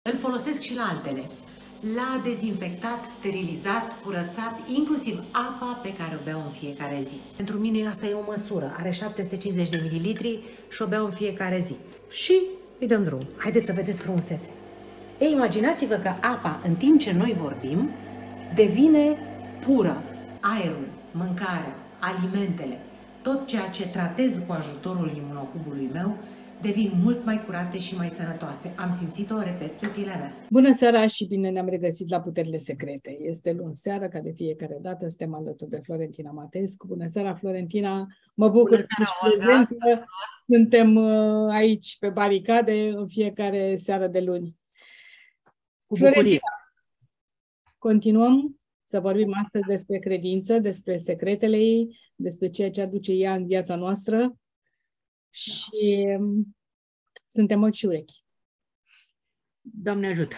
îl folosesc și la altele. L-a dezinfectat, sterilizat, curățat, inclusiv apa pe care o beau în fiecare zi. Pentru mine asta e o măsură. Are 750 de mililitri și o beau în fiecare zi. Și îi dăm drum. Haideți să vedeți frumusețe. Ei, imaginați-vă că apa, în timp ce noi vorbim, devine pură. Aerul, mâncarea, alimentele, tot ceea ce tratez cu ajutorul imunocubului meu, devin mult mai curate și mai sănătoase. Am simțit-o, repet, pe pielea mea. Bună seara și bine ne-am regăsit la Puterile Secrete. Este luni seara, ca de fiecare dată, suntem alături de Florentina Matescu. Bună seara, Florentina! Mă bucur că ești prezentă. Suntem aici pe baricade în fiecare seară de luni. Cu bucurie. Florentina, continuăm să vorbim astăzi despre credință, despre secretele ei, despre ceea ce aduce ea în viața noastră. Și suntem ochi și urechi. Doamne ajută!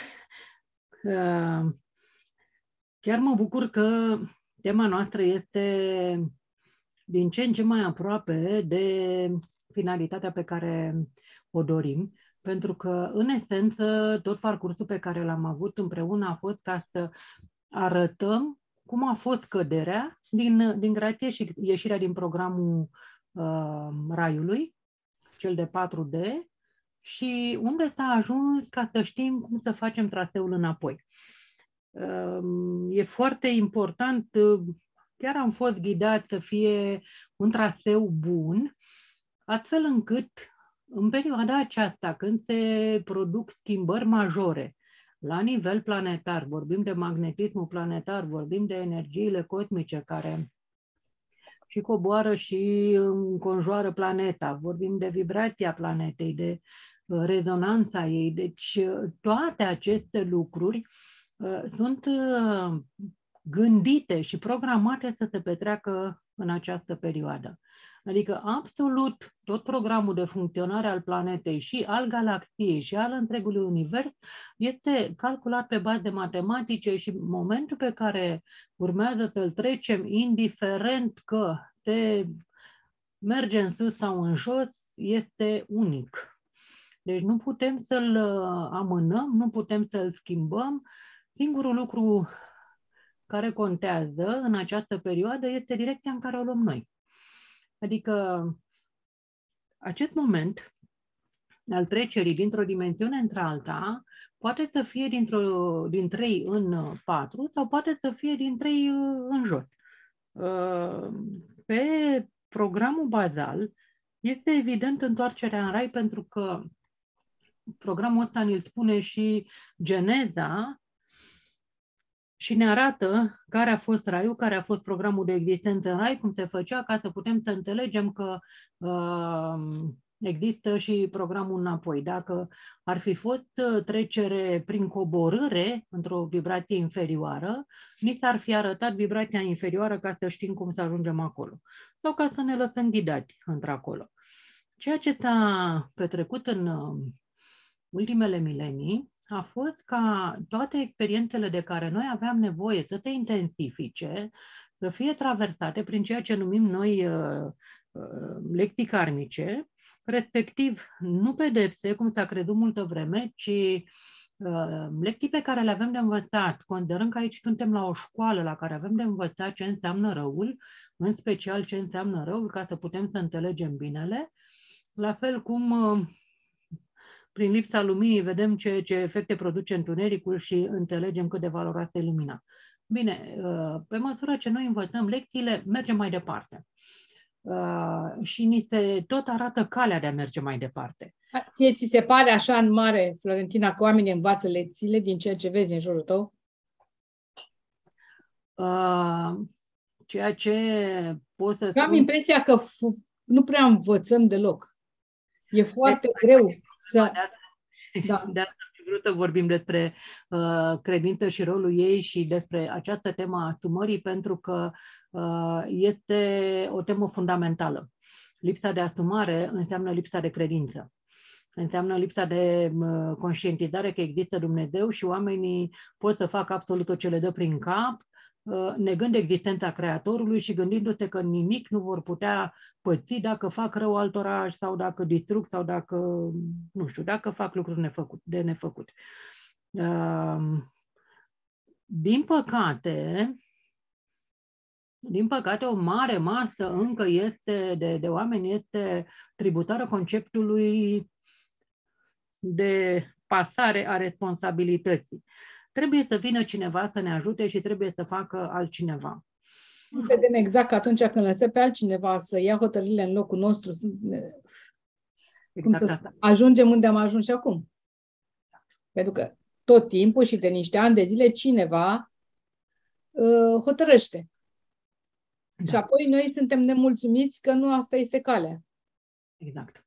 Chiar mă bucur că tema noastră este din ce în ce mai aproape de finalitatea pe care o dorim, pentru că, în esență, tot parcursul pe care l-am avut împreună a fost ca să arătăm cum a fost căderea din grație și ieșirea din programul Raiului, cel de 4D, și unde s-a ajuns ca să știm cum să facem traseul înapoi. E foarte important, chiar am fost ghidat să fie un traseu bun, astfel încât în perioada aceasta, când se produc schimbări majore la nivel planetar, vorbim de magnetismul planetar, vorbim de energiile cosmice care și coboară și înconjoară planeta, vorbim de vibrația planetei, de rezonanța ei. Deci toate aceste lucruri sunt gândite și programate să se petreacă în această perioadă. Adică absolut tot programul de funcționare al planetei și al galaxiei și al întregului univers este calculat pe baze matematice și momentul pe care urmează să-l trecem, indiferent că te merge în sus sau în jos, este unic. Deci nu putem să-l amânăm, nu putem să-l schimbăm. Singurul lucru care contează în această perioadă este direcția în care o luăm noi. Adică acest moment al trecerii dintr-o dimensiune într-alta poate să fie din 3 în 4 sau poate să fie din 3 în jos. Pe programul bazal este evident întoarcerea în rai, pentru că programul ăsta ne-l spune și Geneza și ne arată care a fost raiul, care a fost programul de existență în rai, cum se făcea, ca să putem să înțelegem că există și programul înapoi. Dacă ar fi fost trecere prin coborâre într-o vibrație inferioară, ni s-ar fi arătat vibrația inferioară ca să știm cum să ajungem acolo. Sau ca să ne lăsăm ghidați într-acolo. Ceea ce s-a petrecut în ultimele milenii a fost ca toate experiențele de care noi aveam nevoie să se intensifice, să fie traversate prin ceea ce numim noi lecții karmice, respectiv nu pedepse, cum s-a crezut multă vreme, ci lecții pe care le avem de învățat, considerând că aici suntem la o școală la care avem de învățat ce înseamnă răul, în special ce înseamnă răul, ca să putem să înțelegem binele, la fel cum prin lipsa luminii vedem ce efecte produce întunericul și înțelegem cât de valoroasă e lumina. Bine, pe măsură ce noi învățăm lecțiile, mergem mai departe. Și ni se tot arată calea de a merge mai departe. Ție ți se pare așa în mare, Florentina, că oamenii învață lecțiile din ceea ce vezi în jurul tău? Ceea ce pot să spun... Eu am impresia că nu prea învățăm deloc. E foarte greu să... De asta am vrut să vorbim despre credință și rolul ei și despre această temă a asumării, pentru că este o temă fundamentală. Lipsa de asumare înseamnă lipsa de credință. Înseamnă lipsa de conștientizare că există Dumnezeu și oamenii pot să facă absolut tot ce le dă prin cap, negând existența Creatorului și gândindu-se că nimic nu vor putea păți dacă fac rău altora sau dacă distrug sau dacă, nu știu, dacă fac lucruri de nefăcut. Din păcate, o mare masă încă este de oameni este tributară conceptului de pasare a responsabilității. Trebuie să vină cineva să ne ajute și trebuie să facă altcineva. Vedem exact că atunci când lăsăm pe altcineva să ia hotărârile în locul nostru, ajungem unde am ajuns și acum. Pentru că tot timpul și de niște ani de zile cineva hotărăște. Da. Și apoi noi suntem nemulțumiți că nu asta este calea. Exact.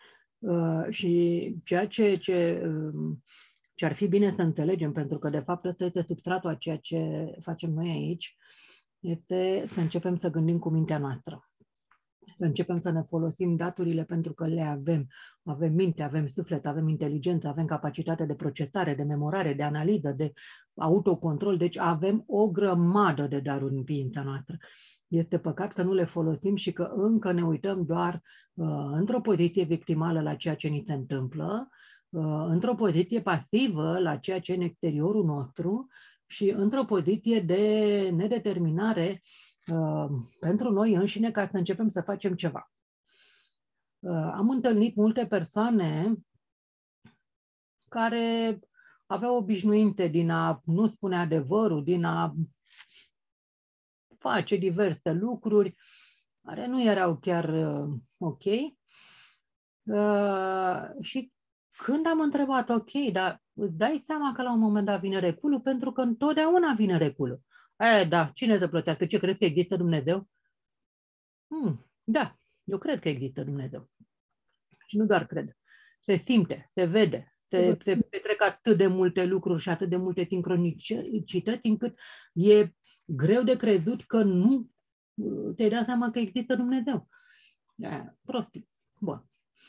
Și ceea ce ar fi bine să înțelegem, pentru că de fapt ăsta este substratul a ceea ce facem noi aici, este să începem să gândim cu mintea noastră. Să începem să ne folosim daturile pentru că le avem. Avem minte, avem suflet, avem inteligență, avem capacitate de procesare, de memorare, de analiză, de autocontrol. Deci avem o grămadă de daruri în ființa noastră. Este păcat că nu le folosim și că încă ne uităm doar într-o poziție victimală la ceea ce ni se întâmplă, într-o poziție pasivă la ceea ce e în exteriorul nostru și într-o poziție de nedeterminare pentru noi înșine ca să începem să facem ceva. Am întâlnit multe persoane care aveau obișnuinte din a nu spune adevărul, din a face diverse lucruri care nu erau chiar ok. Și când am întrebat, ok, dar îți dai seama că la un moment dat vine reculul? Pentru că întotdeauna vine reculul. Da, cine să plătească? Ce crezi că există Dumnezeu? Da, eu cred că există Dumnezeu. Și nu doar cred. Se simte, se vede, se petrec atât de multe lucruri și atât de multe sincronicități încât e greu de crezut că nu te-ai dat seama că există Dumnezeu. Prostii. Bun.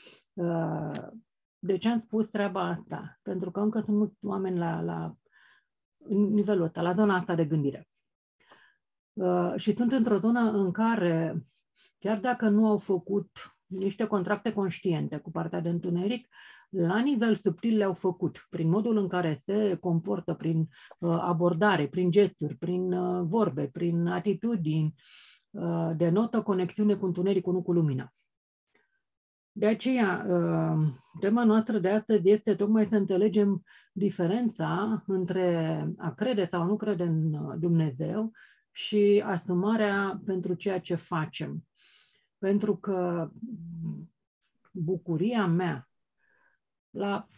De ce am spus treaba asta? Pentru că încă sunt mulți oameni la nivelul ăsta, la zona asta de gândire. Și sunt într-o zonă în care, chiar dacă nu au făcut niște contracte conștiente cu partea de întuneric, la nivel subtil le-au făcut, prin modul în care se comportă, prin abordare, prin gesturi, prin vorbe, prin atitudini, denotă conexiune cu întunericul, nu cu lumina. De aceea, tema noastră de astăzi este tocmai să înțelegem diferența între a crede sau nu crede în Dumnezeu și asumarea pentru ceea ce facem. Pentru că bucuria mea la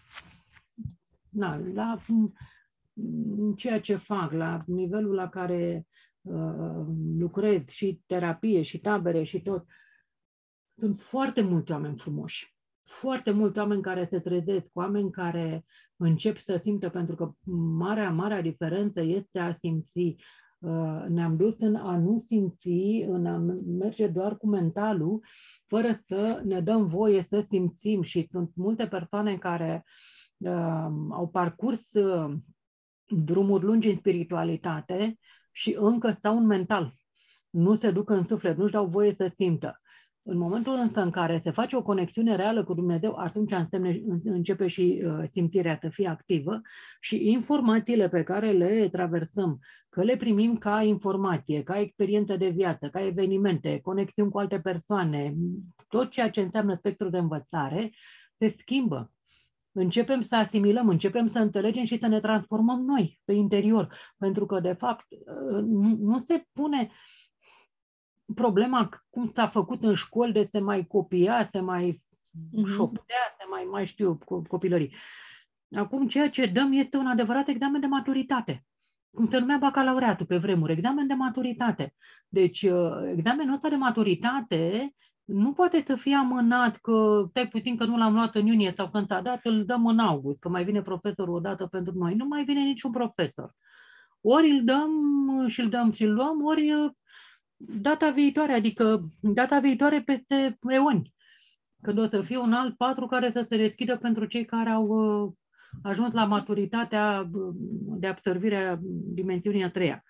ceea ce fac, la nivelul la care lucrez și terapie și tabere și tot, sunt foarte mulți oameni frumoși. Foarte mulți oameni care se trezesc, oameni care încep să simtă, pentru că marea diferență este a simți. Ne-am dus în a nu simți, în a merge doar cu mentalul, fără să ne dăm voie să simțim. Și sunt multe persoane care au parcurs drumuri lungi în spiritualitate și încă stau în mental. Nu se duc în suflet, nu-și dau voie să simtă. În momentul însă în care se face o conexiune reală cu Dumnezeu, atunci începe și simțirea să fie activă și informațiile pe care le traversăm, că le primim ca informație, ca experiență de viață, ca evenimente, conexiuni cu alte persoane, tot ceea ce înseamnă spectrul de învățare, se schimbă. Începem să asimilăm, începem să înțelegem și să ne transformăm noi pe interior. Pentru că, de fapt, nu se pune problema cum s-a făcut în școli de se mai copia, se mai șoptea, se mai știu copilării. Acum ceea ce dăm este un adevărat examen de maturitate. Cum se numea bacalaureatul pe vremuri, examen de maturitate. Deci examenul ăsta de maturitate nu poate să fie amânat că stai puțin că nu l-am luat în iunie sau când s-a dat, îl dăm în august, că mai vine profesorul o dată pentru noi. Nu mai vine niciun profesor. Ori îl dăm și îl luăm, ori data viitoare, adică data viitoare peste eoni. Când o să fie un alt patru care să se deschidă pentru cei care au ajuns la maturitatea de absorbire a dimensiunii a treia.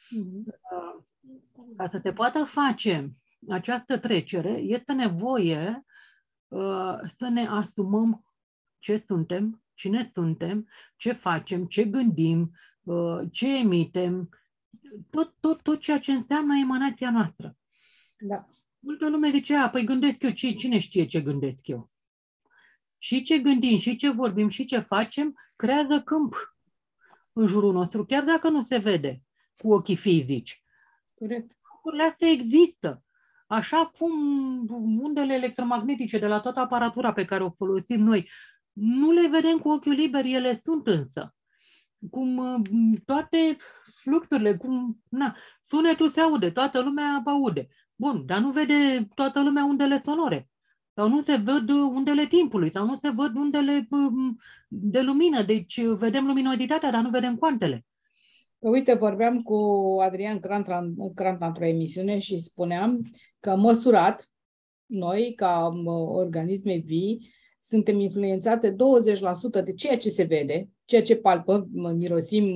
Ca să se poată face această trecere, este nevoie să ne asumăm ce suntem, cine suntem, ce facem, ce gândim, ce emitem, tot ceea ce înseamnă emanația noastră. Da. Multă lume zice, păi gândesc eu, cine știe ce gândesc eu? Și ce gândim, și ce vorbim, și ce facem, creează câmp în jurul nostru, chiar dacă nu se vede cu ochii fizici. Corect. Lucrurile astea există. Așa cum undele electromagnetice de la toată aparatura pe care o folosim noi, nu le vedem cu ochiul liber, ele sunt însă. Cum toate fluxurile, sunetul se aude, toată lumea aude. Bun, dar nu vede toată lumea undele sonore. Sau nu se văd undele timpului, sau nu se văd undele de lumină. Deci vedem luminozitatea, dar nu vedem cuantele. Uite, vorbeam cu Adrian Cranta într-o emisiune și spuneam că măsurat, noi, ca organisme vii, suntem influențate 20% de ceea ce se vede, ceea ce palpă, mirosim,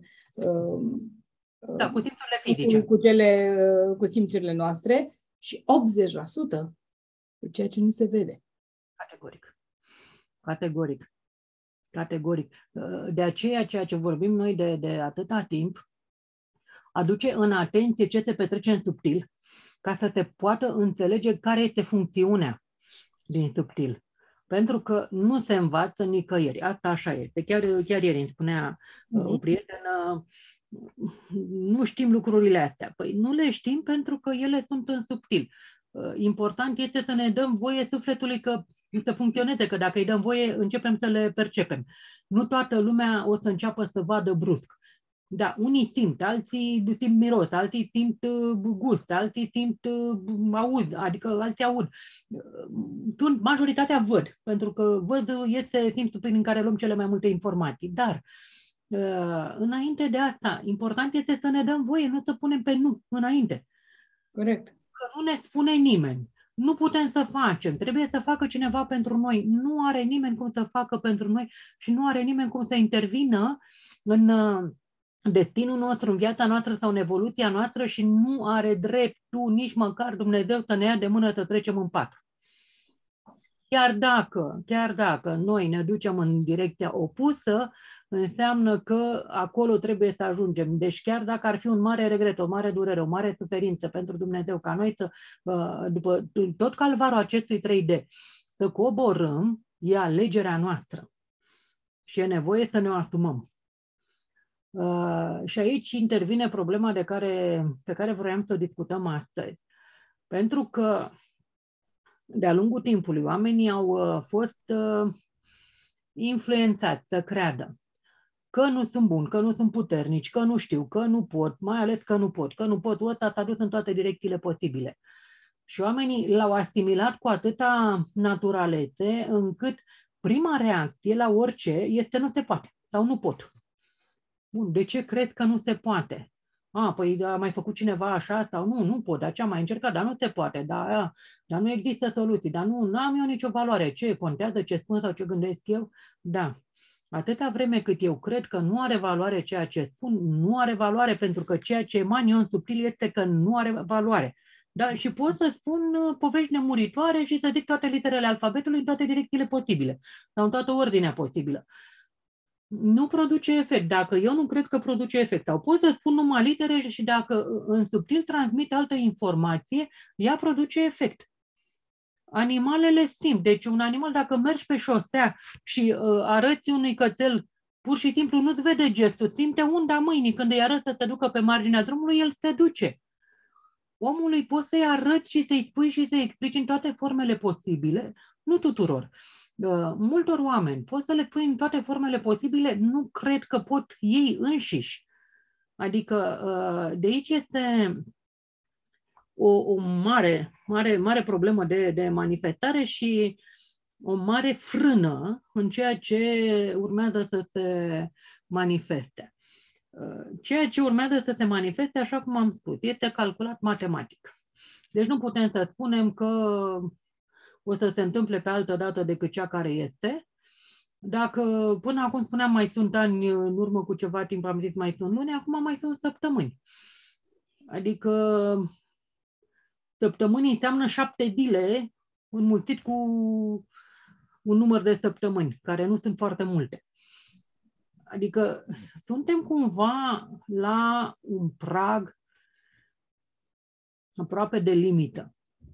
da, cu simțurile fizice. Cu simțurile noastre și 80% de ceea ce nu se vede. Categoric. De aceea, ceea ce vorbim noi de atâta timp, aduce în atenție ce se petrece în subtil, ca să se poată înțelege care este funcțiunea din subtil. Pentru că nu se învață nicăieri. Asta așa este. Chiar ieri îmi spunea o prietenă, nu știm lucrurile astea. Păi nu le știm pentru că ele sunt în subtil. Important este să ne dăm voie sufletului să funcționeze, că dacă îi dăm voie, începem să le percepem. Nu toată lumea o să înceapă să vadă brusc. Da, unii simt, alții simt miros, alții simt gust, alții simt aud, adică alții aud. Majoritatea văd, pentru că văzul este simțul prin care luăm cele mai multe informații. Dar, înainte de asta, important este să ne dăm voie, nu să punem pe nu înainte. Corect. Că nu ne spune nimeni. Nu putem să facem, trebuie să facă cineva pentru noi. Nu are nimeni cum să facă pentru noi și nu are nimeni cum să intervină în destinul nostru, în viața noastră sau în evoluția noastră și nu are dreptul nici măcar Dumnezeu să ne ia de mână să trecem în pat. Chiar dacă noi ne ducem în direcția opusă, înseamnă că acolo trebuie să ajungem. Deci chiar dacă ar fi un mare regret, o mare durere, o mare suferință pentru Dumnezeu, ca noi să, după tot calvarul acestui 3D, să coborâm, e alegerea noastră. Și e nevoie să ne o asumăm. Și aici intervine problema pe care vroiam să o discutăm astăzi. Pentru că de-a lungul timpului oamenii au fost influențați să creadă că nu sunt buni, că nu sunt puternici, că nu știu, că nu pot, mai ales că nu pot, ăsta s-a dus în toate direcțiile posibile. Și oamenii l-au asimilat cu atâta naturalețe încât prima reacție la orice este nu se poate sau nu pot. Bun, de ce cred că nu se poate? Păi a mai făcut cineva așa sau nu pot, dar ce am mai încercat, dar nu se poate, dar nu există soluții, dar nu am eu nicio valoare. Ce contează, ce spun sau ce gândesc eu? Da. Atâta vreme cât eu cred că nu are valoare ceea ce spun, nu are valoare pentru că ceea ce eman eu în subtil este că nu are valoare. Da? Și pot să spun povești nemuritoare și să zic toate literele alfabetului în toate direcțiile posibile sau în toată ordinea posibilă. Nu produce efect. Dacă eu nu cred că produce efect, sau pot să spun numai litere și dacă în subtil transmit altă informație, ea produce efect. Animalele simt. Deci un animal, dacă mergi pe șosea și arăți unui cățel, pur și simplu nu-ți vede gestul, simte unda mâinii. Când îi arăți să te ducă pe marginea drumului, el se duce. Omului poți să-i arăți și să-i spui și să-i explici în toate formele posibile, nu tuturor. Multor oameni, poți să le pui în toate formele posibile, nu cred că pot ei înșiși. Adică de aici este o mare problemă de manifestare și o mare frână în ceea ce urmează să se manifeste. Ceea ce urmează să se manifeste, așa cum am spus, este calculat matematic. Deci nu putem să spunem că o să se întâmple pe altă dată decât cea care este. Dacă până acum spuneam mai sunt ani, în urmă cu ceva timp am zis mai sunt luni, acum mai sunt săptămâni. Adică săptămâni înseamnă 7 zile înmulțit cu un număr de săptămâni, care nu sunt foarte multe. Adică suntem cumva la un prag aproape de limită.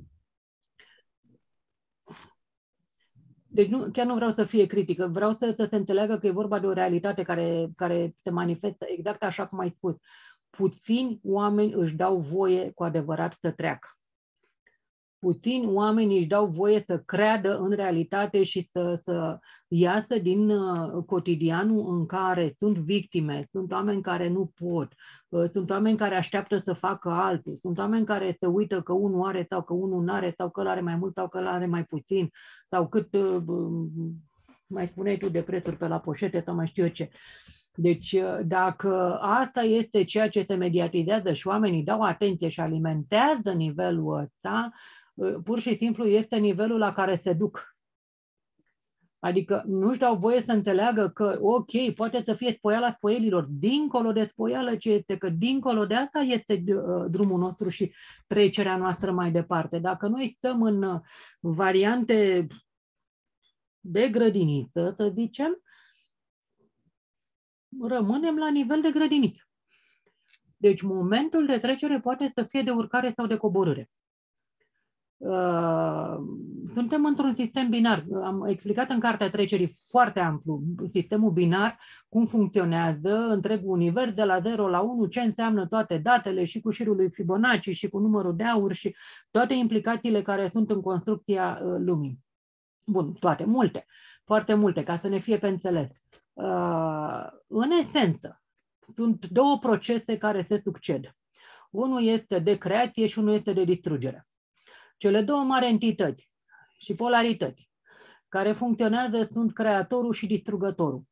Deci chiar nu vreau să fie critică, vreau să se înțeleagă că e vorba de o realitate care se manifestă exact așa cum ai spus. Puțini oameni își dau voie cu adevărat să treacă. Puțini oameni își dau voie să creadă în realitate și să iasă din cotidianul în care sunt victime, sunt oameni care nu pot, sunt oameni care așteaptă să facă altul, sunt oameni care se uită că unul are sau că unul nu are, sau că ăla are mai mult sau că ăla are mai puțin, sau cât, mai spuneai tu, de prețuri pe la poșete sau mai știu eu ce. Deci dacă asta este ceea ce se mediatizează și oamenii dau atenție și alimentează nivelul ăsta, pur și simplu este nivelul la care se duc. Adică nu-și dau voie să înțeleagă că, ok, poate să fie spoiala spoielilor, dincolo de spoială ce este, că dincolo de asta este drumul nostru și trecerea noastră mai departe. Dacă noi stăm în variante de grădiniță, să zicem, rămânem la nivel de grădiniță. Deci momentul de trecere poate să fie de urcare sau de coborâre. Suntem într-un sistem binar. Am explicat în Cartea Trecerii foarte amplu sistemul binar, cum funcționează întregul univers de la 0 la 1, ce înseamnă toate datele și cu șirul lui Fibonacci și cu numărul de aur și toate implicațiile care sunt în construcția lumii. Bun, toate, multe, foarte multe, ca să ne fie pe înțeles. În esență, sunt două procese care se succed. Unul este de creație și unul este de distrugere. Cele două mari entități și polarități care funcționează sunt creatorul și distrugătorul.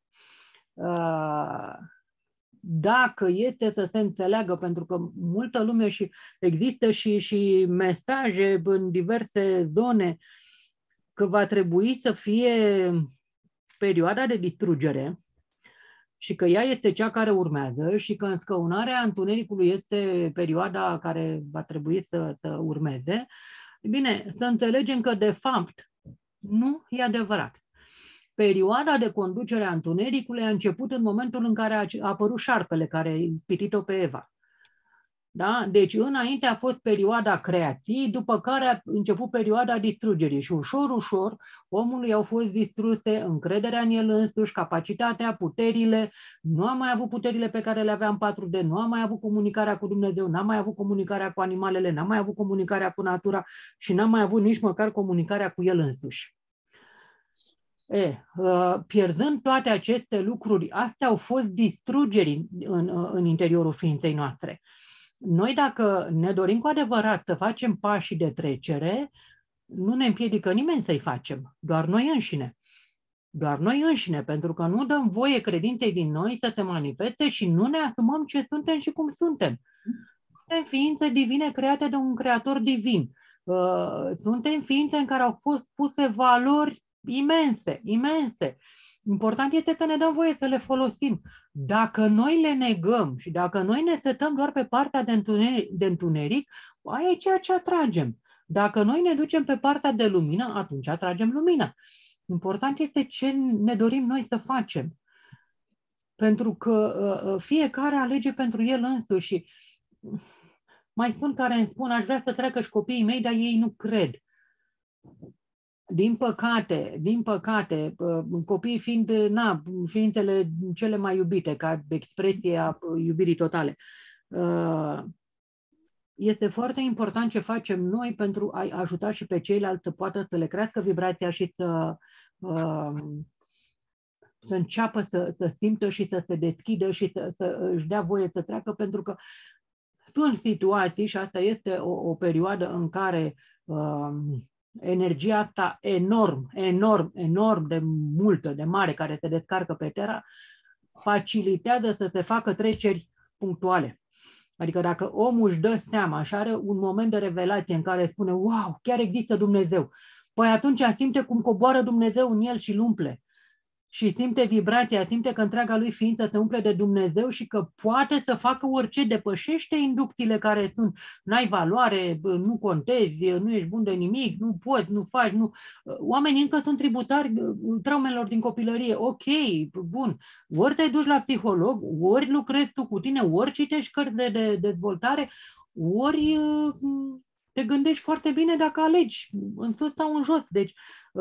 Dacă este să se înțeleagă, pentru că multă lume și există și mesaje în diverse zone că va trebui să fie perioada de distrugere și că ea este cea care urmează și că înscăunarea întunericului este perioada care va trebui să urmeze, bine, să înțelegem că de fapt nu e adevărat. Perioada de conducere a întunericului a început în momentul în care a apărut șarpele care a ispitit-o pe Eva. Da? Deci înainte a fost perioada creației, după care a început perioada distrugerii și ușor, ușor omului au fost distruse încrederea în el însuși, capacitatea, puterile, nu a mai avut puterile pe care le avea în 4D, nu a mai avut comunicarea cu Dumnezeu, n-a mai avut comunicarea cu animalele, n-a mai avut comunicarea cu natura și n-a mai avut nici măcar comunicarea cu el însuși. Pierzând toate aceste lucruri, astea au fost distrugeri în interiorul ființei noastre. Noi, dacă ne dorim cu adevărat să facem pașii de trecere, nu ne împiedică nimeni să-i facem, doar noi înșine. Doar noi înșine, pentru că nu dăm voie credinței din noi să se manifeste și nu ne asumăm ce suntem și cum suntem. Suntem ființe divine create de un creator divin. Suntem ființe în care au fost puse valori imense, imense. Important este să ne dăm voie să le folosim. Dacă noi le negăm și dacă noi ne setăm doar pe partea de întuneric, aia e ceea ce atragem. Dacă noi ne ducem pe partea de lumină, atunci atragem lumină. Important este ce ne dorim noi să facem. Pentru că fiecare alege pentru el însuși. Și mai sunt care îmi spun, aș vrea să treacă și copiii mei, dar ei nu cred. Din păcate, copiii fiind ființele cele mai iubite, ca expresie a iubirii totale, este foarte important ce facem noi pentru a ajuta și pe ceilalți să poată să le crească vibrația și să înceapă să simtă și să se deschidă și să își dea voie să treacă, pentru că sunt situații, și asta este o perioadă în care energia asta enorm de multă, de mare, care se descarcă pe Terra, facilitează să se facă treceri punctuale. Adică dacă omul își dă seama și are un moment de revelație în care spune, wow, chiar există Dumnezeu, păi atunci simte cum coboară Dumnezeu în el și îl umple. și simte vibrația, simte că întreaga lui ființă se umple de Dumnezeu și că poate să facă orice, depășește inducțiile care sunt, n-ai valoare, nu contezi, nu ești bun de nimic, nu poți, nu faci, nu... Oamenii încă sunt tributari traumelor din copilărie. Ok, bun, ori te duci la psiholog, ori lucrezi tu cu tine, ori citești cărți de dezvoltare, ori te gândești foarte bine dacă alegi în sus sau în jos. Deci,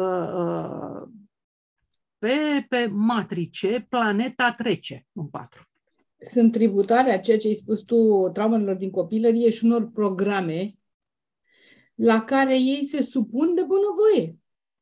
pe matrice, planeta trece în 4. Sunt tributare a ceea ce ai spus tu, traumelor din copilărie și unor programe la care ei se supun de bunăvoie.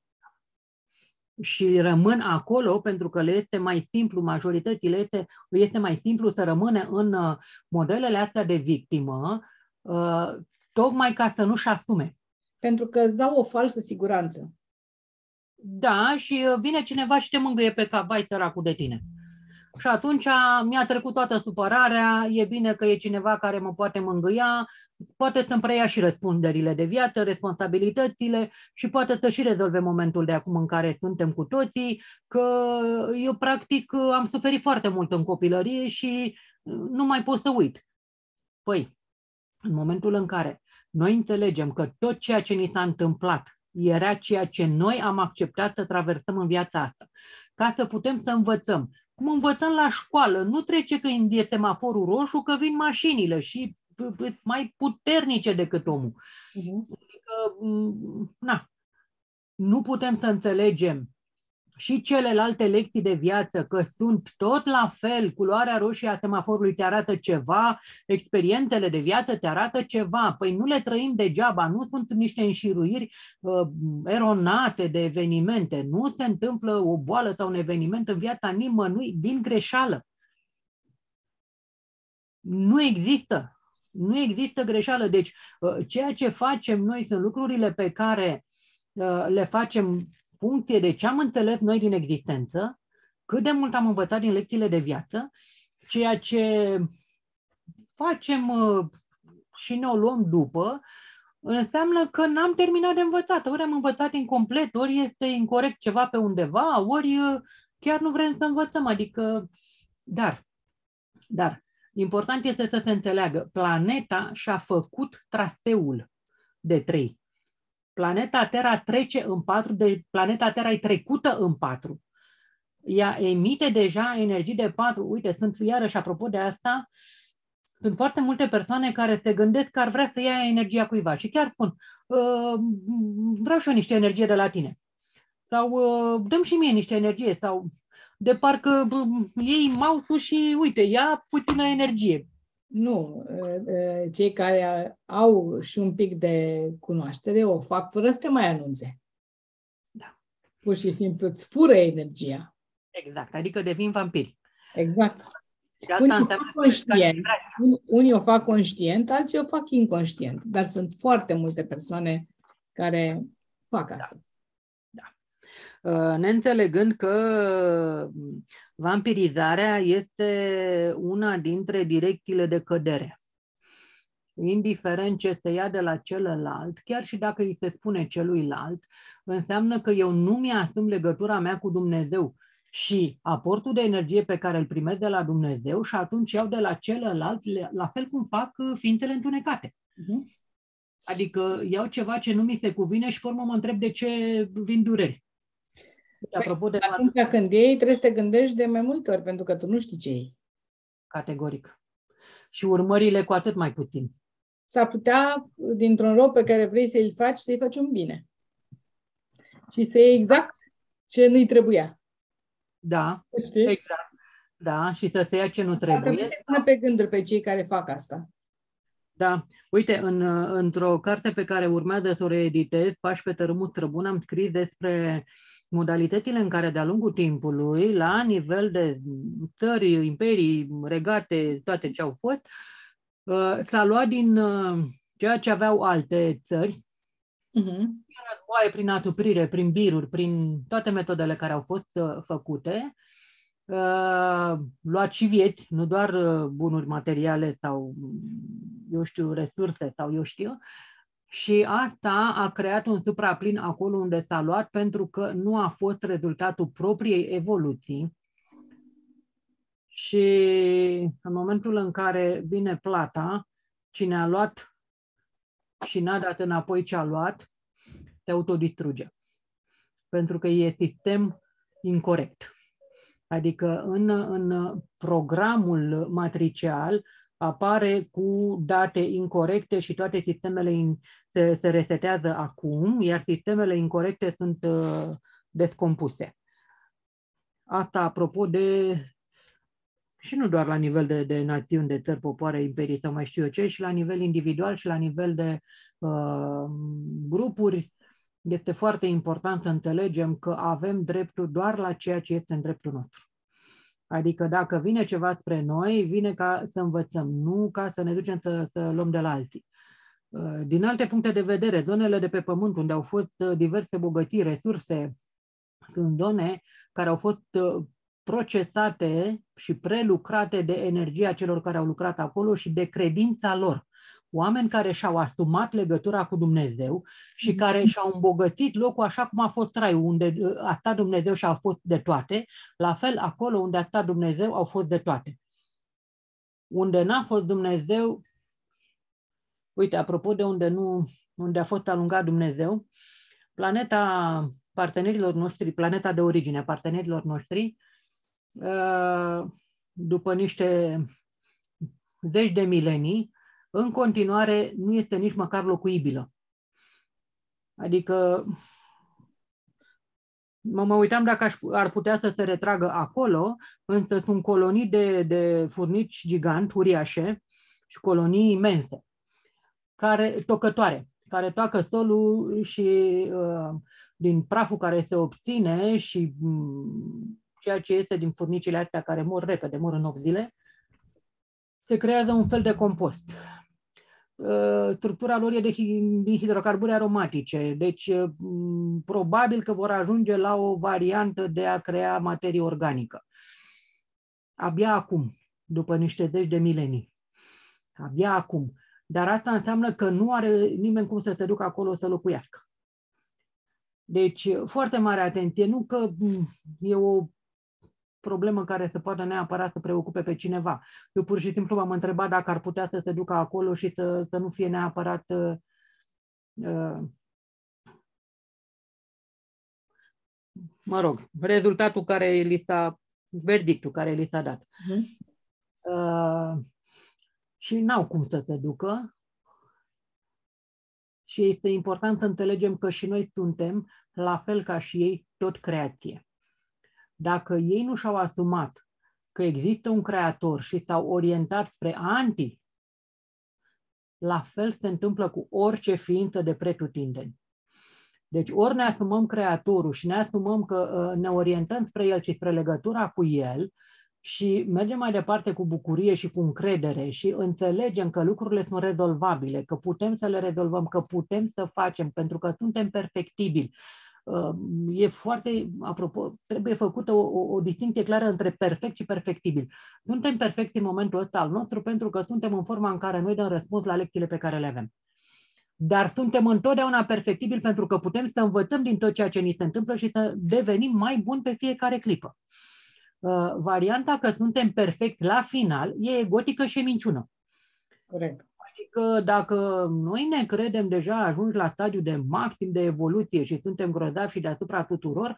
Și rămân acolo pentru că le este mai simplu, majorității le este mai simplu să rămână în modelele astea de victimă, tocmai ca să nu-și asume. Pentru că îți dau o falsă siguranță. Da, și vine cineva și te mângâie pe cap, vai săracul de tine. Și atunci mi-a trecut toată supărarea, e bine că e cineva care mă poate mângâia, poate să-mi preia și răspunderile de viață, responsabilitățile și poate să și rezolve momentul de acum în care suntem cu toții, că eu practic am suferit foarte mult în copilărie și nu mai pot să uit. Păi, în momentul în care noi înțelegem că tot ceea ce ni s-a întâmplat era ceea ce noi am acceptat să traversăm în viața asta, ca să putem să învățăm. Cum învățăm la școală, nu trece când e semaforul roșu, că vin mașinile și mai puternice decât omul. Adică, na, nu putem să înțelegem și celelalte lecții de viață, că sunt tot la fel, culoarea roșie a semaforului te arată ceva, experiențele de viață te arată ceva. Păi nu le trăim degeaba, nu sunt niște înșiruiri eronate de evenimente. Nu se întâmplă o boală sau un eveniment în viața nimănui din greșeală. Nu există. Nu există greșeală. Deci ceea ce facem noi sunt lucrurile pe care le facem funcție de ce am înțeles noi din existență, cât de mult am învățat din lecțiile de viață, ceea ce facem și ne o luăm după, înseamnă că n-am terminat de învățat. Ori am învățat incomplet, ori este incorect ceva pe undeva, ori chiar nu vrem să învățăm. Adică, dar, important este să se înțeleagă, planeta și-a făcut traseul de 3. Planeta Terra trece în 4, deci planeta Terra e trecută în 4. Ea emite deja energii de 4. Uite, sunt iarăși, apropo de asta, sunt foarte multe persoane care se gândesc că ar vrea să ia energia cuiva și chiar spun, vreau și eu niște energie de la tine. Sau dăm și mie niște energie. Sau de parcă iei mouse-ul și uite, ia puțină energie. Nu, cei care au și un pic de cunoaștere o fac fără să te mai anunțe. Da. Pur și simplu îți fură energia. Exact, adică devin vampiri. Exact. Unii o fac conștient, alții o fac inconștient, dar sunt foarte multe persoane care fac asta. Neînțelegând că vampirizarea este una dintre direcțiile de cădere. Indiferent ce se ia de la celălalt, chiar și dacă îi se spune celuilalt, înseamnă că eu nu mi-asum legătura mea cu Dumnezeu și aportul de energie pe care îl primesc de la Dumnezeu și atunci iau de la celălalt, la fel cum fac ființele întunecate. Adică iau ceva ce nu mi se cuvine și pe urmă mă întreb de ce vin dureri. Apropo de atunci când iei, trebuie să te gândești de mai multe ori, pentru că tu nu știi ce iei. Categoric. Și urmările cu atât mai puțin. S-ar putea, dintr-un rău pe care vrei să-i faci, să-i faci un bine. Și să iei exact ce nu-i trebuia. Da, știi? exact. Da, și să se ia ce nu trebuie. Trebuie să pună pe gânduri pe cei care fac asta. Da, uite, într-o carte pe care urmează să o reeditez, Pași pe tărâmul străbun, am scris despre modalitățile în care de-a lungul timpului, la nivel de țări, imperii, regate, toate ce au fost, s-a luat din ceea ce aveau alte țări, prin războaie, prin atuprire, prin biruri, prin toate metodele care au fost făcute, luat și vieți, nu doar bunuri materiale sau, eu știu, resurse sau eu știu, Și asta a creat un supraplin acolo unde s-a luat, pentru că nu a fost rezultatul propriei evoluții. Și în momentul în care vine plata, cine a luat și n-a dat înapoi ce a luat, se autodistruge. Pentru că e sistem incorect. Adică în programul matricial apare cu date incorrecte și toate sistemele se resetează acum, iar sistemele incorrecte sunt descompuse. Asta apropo de, și nu doar la nivel de națiuni, de țări, popoare, imperii sau mai știu eu ce, și la nivel individual și la nivel de grupuri. Este foarte important să înțelegem că avem dreptul doar la ceea ce este în dreptul nostru. Adică dacă vine ceva spre noi, vine ca să învățăm, nu ca să ne ducem să luăm de la alții. Din alte puncte de vedere, zonele de pe pământ unde au fost diverse bogății, resurse, sunt zone care au fost procesate și prelucrate de energia celor care au lucrat acolo și de credința lor. Oameni care și-au asumat legătura cu Dumnezeu și care și-au îmbogățit locul așa cum a fost raiul, unde a stat Dumnezeu și a fost de toate, la fel acolo unde a stat Dumnezeu au fost de toate. Unde n-a fost Dumnezeu, uite, apropo de unde a fost alungat Dumnezeu, planeta partenerilor noștri, planeta de origine a partenerilor noștri, după niște zeci de milenii, în continuare nu este nici măcar locuibilă. Adică mă uitam dacă ar putea să se retragă acolo, însă sunt colonii de furnici giganti, uriașe, și colonii imense, tocătoare, care toacă solul și din praful care se obține și ceea ce este din furnicile astea care mor repede, mor în 8 zile, se creează un fel de compost. Structura lor e din hidrocarburi aromatice, deci probabil că vor ajunge la o variantă de a crea materie organică. Abia acum, după niște zeci de milenii. Abia acum. Dar asta înseamnă că nu are nimeni cum să se ducă acolo să locuiască. Deci, foarte mare atenție. Nu că e o problemă care se poate neapărat să preocupe pe cineva. Eu pur și simplu m-am întrebat dacă ar putea să se ducă acolo și să nu fie neapărat mă rog, rezultatul care li s-a, verdictul care li s-a dat. Și n-au cum să se ducă. Și este important să înțelegem că și noi suntem, la fel ca și ei, tot creație. Dacă ei nu și-au asumat că există un creator și s-au orientat spre anti, la fel se întâmplă cu orice ființă de pretutindeni. Deci ori ne asumăm creatorul și ne asumăm că ne orientăm spre el și spre legătura cu el și mergem mai departe cu bucurie și cu încredere și înțelegem că lucrurile sunt rezolvabile, că putem să le rezolvăm, că putem să facem, pentru că suntem perfectibili. E foarte, apropo, trebuie făcută o distincție clară între perfect și perfectibil. Suntem perfecti în momentul ăsta al nostru pentru că suntem în forma în care noi dăm răspuns la lecțiile pe care le avem. Dar suntem întotdeauna perfectibili pentru că putem să învățăm din tot ceea ce ni se întâmplă și să devenim mai buni pe fiecare clipă. Varianta că suntem perfecti la final e egotică și e minciună. Corect. Adică dacă noi ne credem deja ajungi la stadiul de maxim de evoluție și suntem grozavi și deasupra tuturor,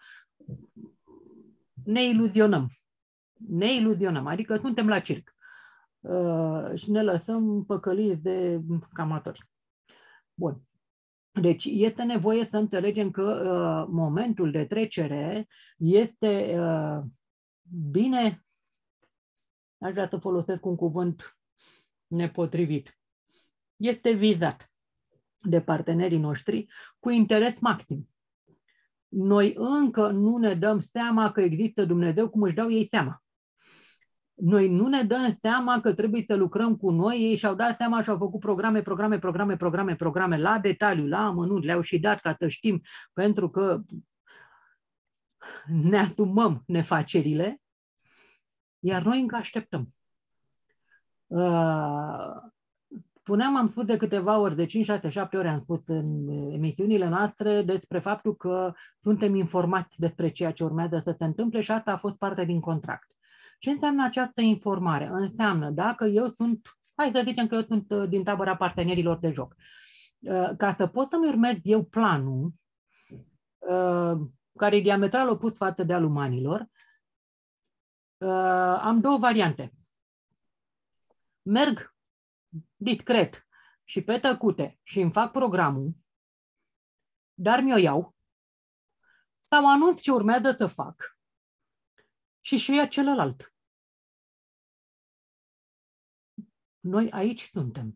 ne iluzionăm. Ne iluzionăm, adică suntem la circ. Și ne lăsăm păcăliți de camatori. Bun. Deci este nevoie să înțelegem că momentul de trecere este bine, aș vrea să folosesc un cuvânt nepotrivit, este vizat de partenerii noștri cu interes maxim. Noi încă nu ne dăm seama că există Dumnezeu cum își dau ei seama. Noi nu ne dăm seama că trebuie să lucrăm cu noi, ei și-au dat seama și au făcut programe la detaliu, la amănunt, le-au și dat ca să știm, pentru că ne asumăm nefacerile, iar noi încă așteptăm. am spus de câteva ori, de 5, 6, 7 ori am spus în emisiunile noastre despre faptul că suntem informați despre ceea ce urmează să se întâmple și asta a fost parte din contract. Ce înseamnă această informare? Înseamnă dacă eu sunt, hai să zicem că eu sunt din tabăra partenerilor de joc. Ca să pot să-mi urmez eu planul, care e diametral opus față de al umanilor, am două variante. Merg discret și pe tăcute și îmi fac programul, dar mi-o iau, sau anunț ce urmează să fac și ia celălalt. Noi aici suntem.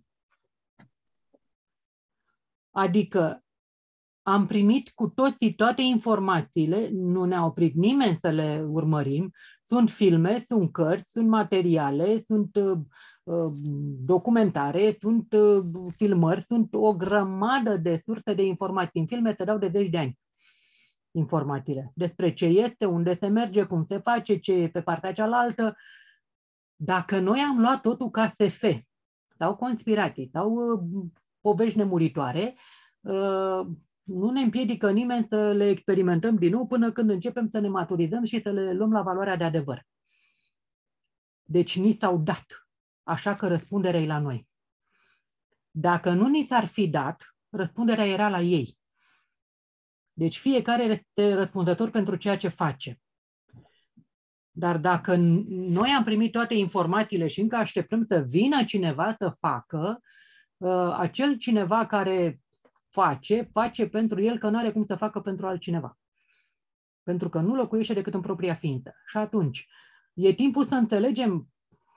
Adică am primit cu toții toate informațiile, nu ne-a oprit nimeni să le urmărim, sunt filme, sunt cărți, sunt materiale, sunt documentare, sunt filmări, sunt o grămadă de surse de informații. În filme se dau de 10 de ani informațiile despre ce este, unde se merge, cum se face, ce e pe partea cealaltă. Dacă noi am luat totul ca SF sau conspirații sau povești nemuritoare, nu ne împiedică nimeni să le experimentăm din nou până când începem să ne maturizăm și să le luăm la valoarea de adevăr. Deci ni s-au dat, așa că răspunderea e la noi. Dacă nu ni s-ar fi dat, răspunderea era la ei. Deci fiecare este răspunzător pentru ceea ce face. Dar dacă noi am primit toate informațiile și încă așteptăm să vină cineva să facă, acel cineva care face pentru el, că nu are cum să facă pentru altcineva. Pentru că nu locuiește decât în propria ființă. Și atunci, e timpul să înțelegem,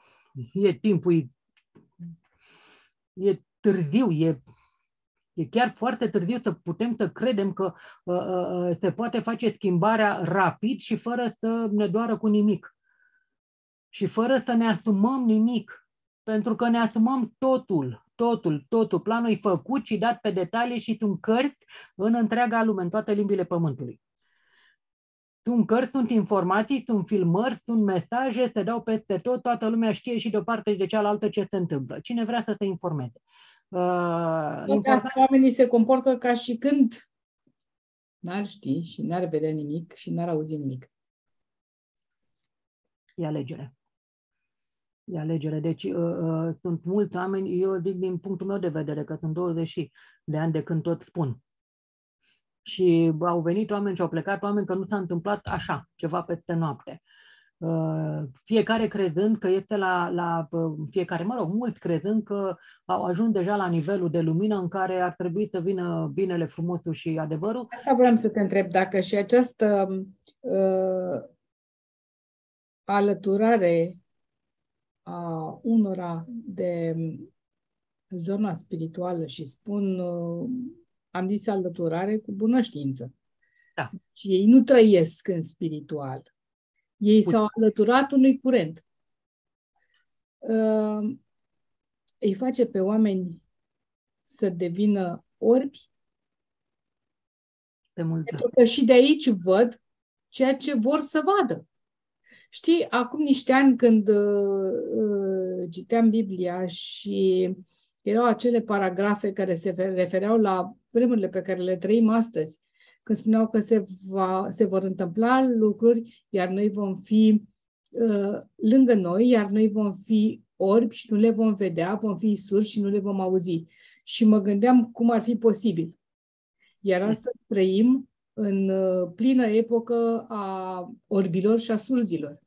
e târziu, e chiar foarte târziu să putem să credem că se poate face schimbarea rapid și fără să ne doară cu nimic. Și fără să ne asumăm nimic. Pentru că ne asumăm totul. Planul e făcut și dat pe detalii și sunt cărți în întreaga lume, în toate limbile pământului. Sunt cărți, sunt informații, sunt filmări, sunt mesaje, se dau peste tot, toată lumea știe și de o parte și de cealaltă ce se întâmplă. Cine vrea să se informeze. Oamenii se comportă ca și când n-ar ști și n-ar vedea nimic și n-ar auzi nimic. E alegere. Deci sunt mulți oameni, eu zic din punctul meu de vedere, că sunt 20 de ani de când tot spun. Și au venit oameni și au plecat oameni că nu s-a întâmplat așa, ceva peste noapte. Fiecare crezând că este fiecare, mulți crezând că au ajuns deja la nivelul de lumină în care ar trebui să vină binele, frumosul și adevărul. Asta vreau să te întreb, dacă și această alăturare a unora de zona spirituală și spun, am zis alăturare cu bună știință. Da. Și ei nu trăiesc în spiritual. Ei s-au alăturat unui curent. Îi face pe oameni să devină orbi. Pentru că și de aici văd ceea ce vor să vadă. Știi, acum niște ani când citeam Biblia și erau acele paragrafe care se refereau la vremurile pe care le trăim astăzi, când spuneau că se vor întâmpla lucruri, iar noi vom fi lângă noi, iar noi vom fi orbi și nu le vom vedea, vom fi surzi și nu le vom auzi. Și mă gândeam cum ar fi posibil. Iar astăzi trăim în plină epocă a orbilor și a surzilor.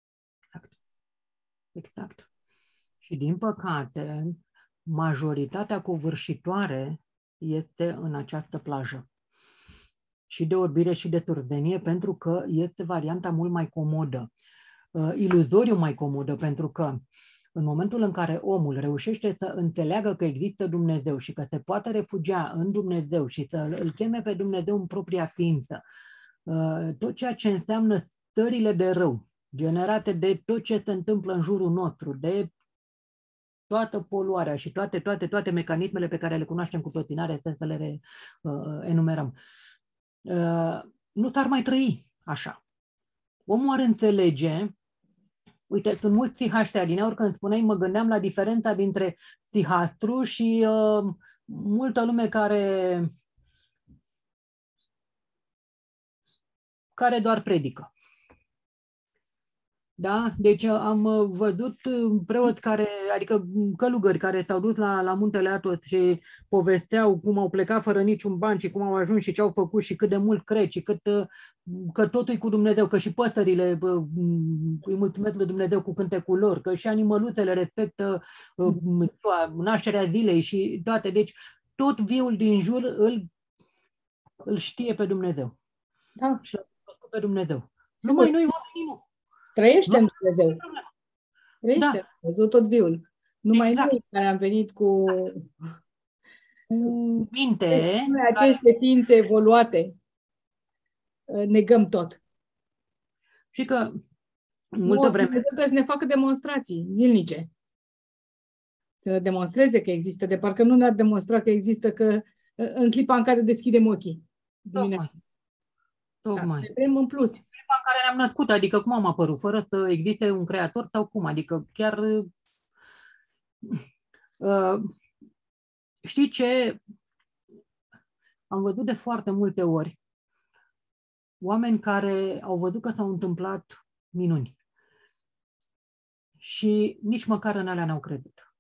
Exact. Și din păcate, majoritatea covârșitoare este în această plajă. Și de orbire și de surzenie, pentru că este varianta mult mai comodă, iluzoriu mai comodă, pentru că în momentul în care omul reușește să înțeleagă că există Dumnezeu și că se poate refugia în Dumnezeu și să îl cheme pe Dumnezeu în propria ființă, tot ceea ce înseamnă stările de rău generate de tot ce se întâmplă în jurul nostru, de toată poluarea și toate mecanismele pe care le cunoaștem cu toții, n-are sens să le enumerăm. Nu s-ar mai trăi așa. Omul ar înțelege Uite, sunt mulți psihaști adineauri, când spuneai, mă gândeam la diferența dintre psihastru și multă lume care doar predică. Da? Deci am văzut preoți adică călugări care s-au dus la muntele Atos și povesteau cum au plecat fără niciun ban și cum au ajuns și ce au făcut și cât de mult cred și că totul e cu Dumnezeu, că și păsările îi mulțumesc lui Dumnezeu cu cântecul lor, că și animăluțele respectă nașterea zilei și toate. Deci tot viul din jur îl știe pe Dumnezeu. Da. Și l-a cunoscut pe Dumnezeu. Numai noi oamenii nu. Trăiește în Dumnezeu. Trăiește, Da. văzut tot viul. Numai Exact. noi care am venit cu minte. noi aceste ființe evoluate negăm tot. Și că multă vreme... Dumnezeu trebuie să ne facă demonstrații zilnice. Să ne demonstreze că există, de parcă nu ne-ar demonstra că există, că în clipa în care deschidem ochii. Tocmai. Da, vrem în plus. Clipa în care ne-am născut, adică cum am apărut, fără să existe un creator sau cum? Adică chiar... știi ce? Am văzut de foarte multe ori oameni care au văzut că s-au întâmplat minuni și nici măcar în alea n-au crezut.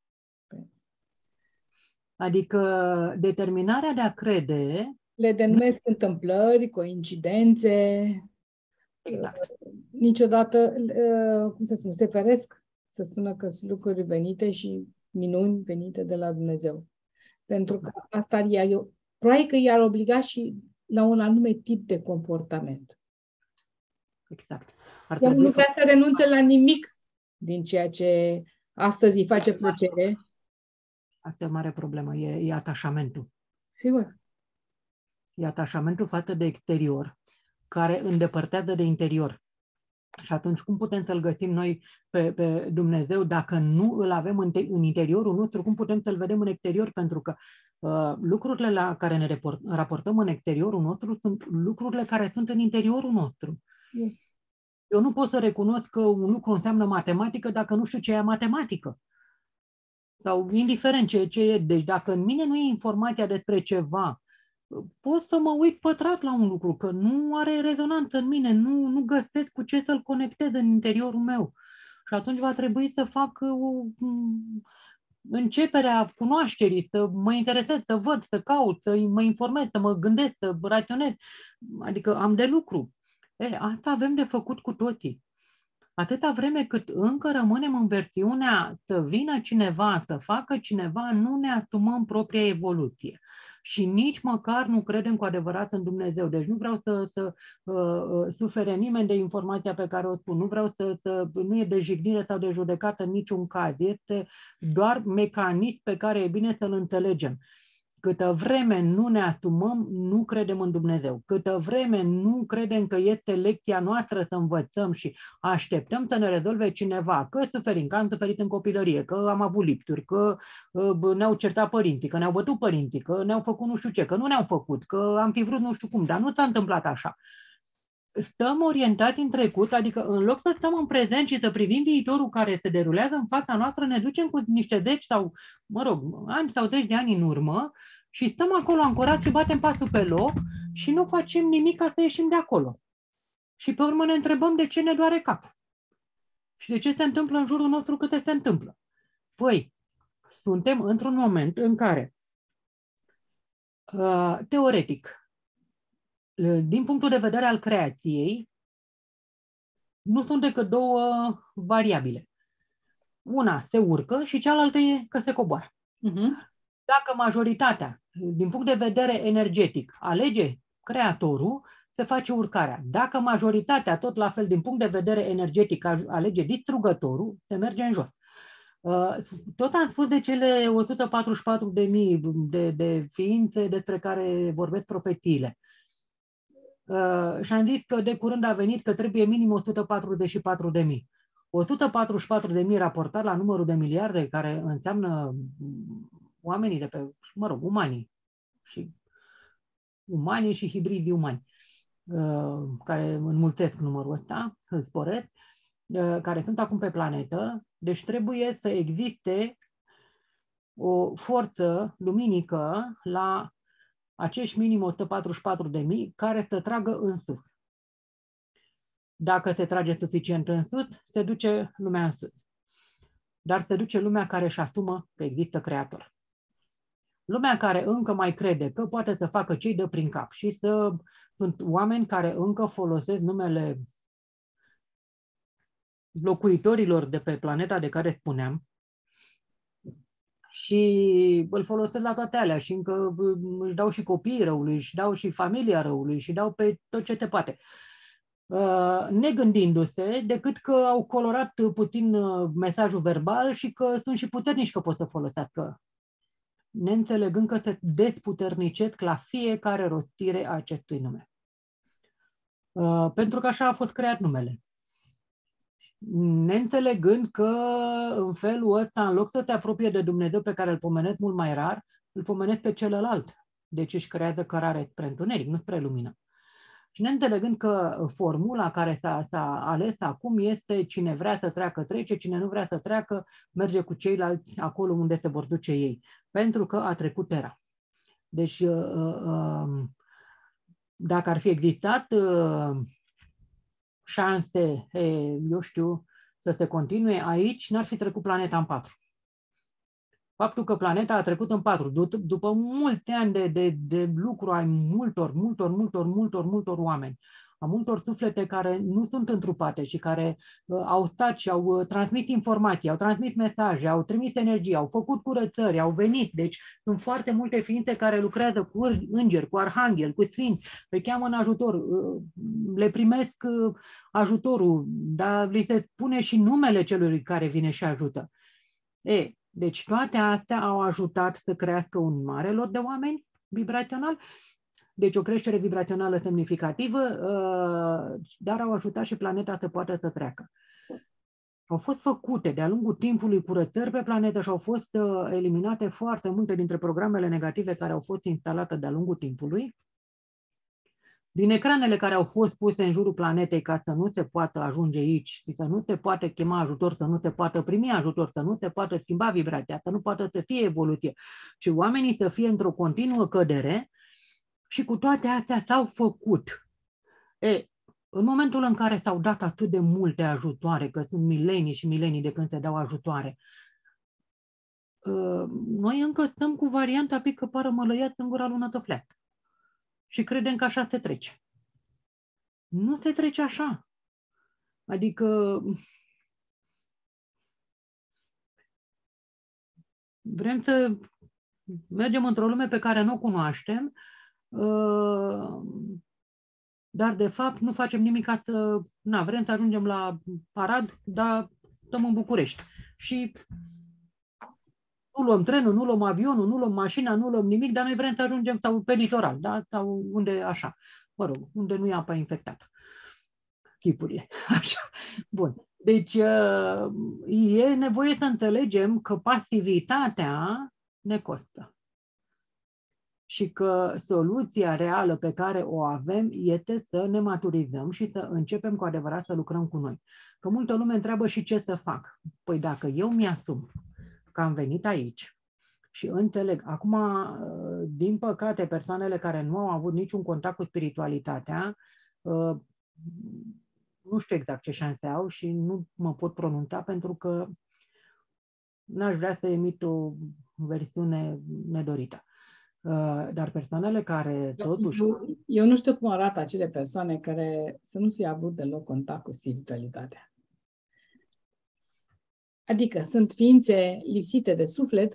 Adică determinarea de a crede... Le denumesc întâmplări, coincidențe. Exact. Niciodată, cum să spun, se feresc să spună că sunt lucruri venite și minuni venite de la Dumnezeu. Pentru că asta probabil că i-ar obliga și la un anume tip de comportament. Exact. El nu vrea să renunțe la nimic din ceea ce astăzi îi face plăcere. Asta e o mare problemă, e atașamentul. Sigur. E atașamentul față de exterior, care îndepărtează de interior. Și atunci cum putem să-L găsim noi pe Dumnezeu dacă nu îl avem în interiorul nostru? Cum putem să-L vedem în exterior? Pentru că lucrurile la care ne raportăm în exteriorul nostru sunt lucrurile care sunt în interiorul nostru. Eu nu pot să recunosc că un lucru înseamnă matematică dacă nu știu ce e matematică. Sau indiferent ce e. Deci dacă în mine nu e informația despre ceva, pot să mă uit pătrat la un lucru, că nu are rezonanță în mine, nu găsesc cu ce să-l conectez în interiorul meu. Și atunci va trebui să fac începerea cunoașterii, să mă interesez, să văd, să caut, să mă informez, să mă gândesc, să raționez. Adică am de lucru. Asta avem de făcut cu toții. Atâta vreme cât încă rămânem în versiunea să vină cineva, să facă cineva, nu ne asumăm propria evoluție. Și nici măcar nu credem cu adevărat în Dumnezeu. Deci nu vreau să sufere nimeni de informația pe care o spun. Nu vreau nu e de jignire sau de judecată în niciun caz. Este doar mecanism pe care e bine să-l înțelegem. Câtă vreme nu ne asumăm, nu credem în Dumnezeu. Câtă vreme nu credem că este lecția noastră să învățăm și așteptăm să ne rezolve cineva, că suferim, că am suferit în copilărie, că am avut lipsuri, că ne-au certat părinții, că ne-au bătut părinții, că ne-au făcut nu știu ce, că nu ne-au făcut, că am fi vrut nu știu cum, dar nu s-a întâmplat așa. Stăm orientați în trecut, adică în loc să stăm în prezent și să privim viitorul care se derulează în fața noastră, ne ducem cu niște zeci sau, ani sau zeci de ani în urmă și stăm acolo ancorați și batem pasul pe loc și nu facem nimic ca să ieșim de acolo. Și pe urmă ne întrebăm de ce ne doare capul. Și de ce se întâmplă în jurul nostru câte se întâmplă. Păi, suntem într-un moment în care, teoretic, din punctul de vedere al creației, nu sunt decât două variabile. Una se urcă și cealaltă e că se coboară. Dacă majoritatea, din punct de vedere energetic, alege creatorul, se face urcarea. Dacă majoritatea, tot la fel, din punct de vedere energetic, alege distrugătorul, se merge în jos. Tot am spus de cele 144.000 de ființe despre care vorbesc profetiile. Și am zis că de curând a venit că trebuie minim 144.000. 144.000 raportat la numărul de miliarde, care înseamnă oamenii de pe, umanii și hibridii umani, care înmulțesc numărul ăsta, îl sporesc. care sunt acum pe planetă, deci trebuie să existe o forță luminică la acești minim 144.000 care să tragă în sus. Dacă se trage suficient în sus, se duce lumea în sus. Dar se duce lumea care își asumă că există Creator. Lumea care încă mai crede că poate să facă ce-i dă prin cap și sunt oameni care încă folosesc numele locuitorilor de pe planeta de care spuneam și îl folosesc la toate alea și încă își dau și copiii răului, își dau și familia răului și dau pe tot ce te poate. Negândindu-se decât că au colorat puțin mesajul verbal și că sunt și puternici că pot să folosească, neînțelegând că se desputernicesc la fiecare rostire a acestui nume. Pentru că așa a fost creat numele. Neînțelegând că în felul ăsta, în loc să te apropie de Dumnezeu pe care îl pomenesc mult mai rar, îl pomenesc pe celălalt. Deci își creează cărare spre întuneric, nu spre lumină. Și neînțelegând că formula care s-a ales acum este cine vrea să treacă trece, cine nu vrea să treacă merge cu ceilalți acolo unde se vor duce ei. Pentru că a trecut era. Deci dacă ar fi existat șanse, eu știu, să se continue aici, n-ar fi trecut planeta în 4. Faptul că planeta a trecut în 4, după mulți ani de lucru ai multor oameni, a multor suflete care nu sunt întrupate și care au stat și au transmis informații, au transmis mesaje, au trimis energie, au făcut curățări, au venit. Deci sunt foarte multe ființe care lucrează cu îngeri, cu arhanghel, cu sfinți, le cheamă în ajutor, le primesc ajutorul, dar li se spune și numele celui care vine și ajută. Deci toate astea au ajutat să crească un mare lot de oameni vibrațional, deci o creștere vibrațională semnificativă, dar au ajutat și planeta să poată să treacă. Au fost făcute de-a lungul timpului curățări pe planetă și au fost eliminate foarte multe dintre programele negative care au fost instalate de-a lungul timpului. Din ecranele care au fost puse în jurul planetei ca să nu se poată ajunge aici, să nu se poate chema ajutor, să nu se poată primi ajutor, să nu se poată schimba vibrația, să nu poată să fie evoluție, ci oamenii să fie într-o continuă cădere și cu toate astea s-au făcut. În momentul în care s-au dat atât de multe ajutoare, că sunt milenii și milenii de când se dau ajutoare, noi încă stăm cu varianta pică pară mălăiați în gura lună tăfleat. Și credem că așa se trece. Nu se trece așa. Adică vrem să mergem într-o lume pe care nu o cunoaștem, dar de fapt nu facem nimic ca să... vrem să ajungem la Arad, dar stăm în București. Și nu luăm trenul, nu luăm avionul, nu luăm mașina, nu luăm nimic, dar noi vrem să ajungem sau pe litoral, da? Sau unde așa. Mă rog, unde nu e apa infectată. Chipurile. Așa. Bun. Deci e nevoie să înțelegem că pasivitatea ne costă. Și că soluția reală pe care o avem este să ne maturizăm și să începem cu adevărat să lucrăm cu noi. Că multă lume întreabă și ce să fac. Păi dacă eu mi-asum că am venit aici și înțeleg. Acum, din păcate, persoanele care nu au avut niciun contact cu spiritualitatea, nu știu exact ce șanse au și nu mă pot pronunța pentru că n-aș vrea să emit o versiune nedorită. Dar persoanele care totuși... Eu nu știu cum arată acele persoane care să nu fie avut deloc contact cu spiritualitatea. Adică sunt ființe lipsite de suflet,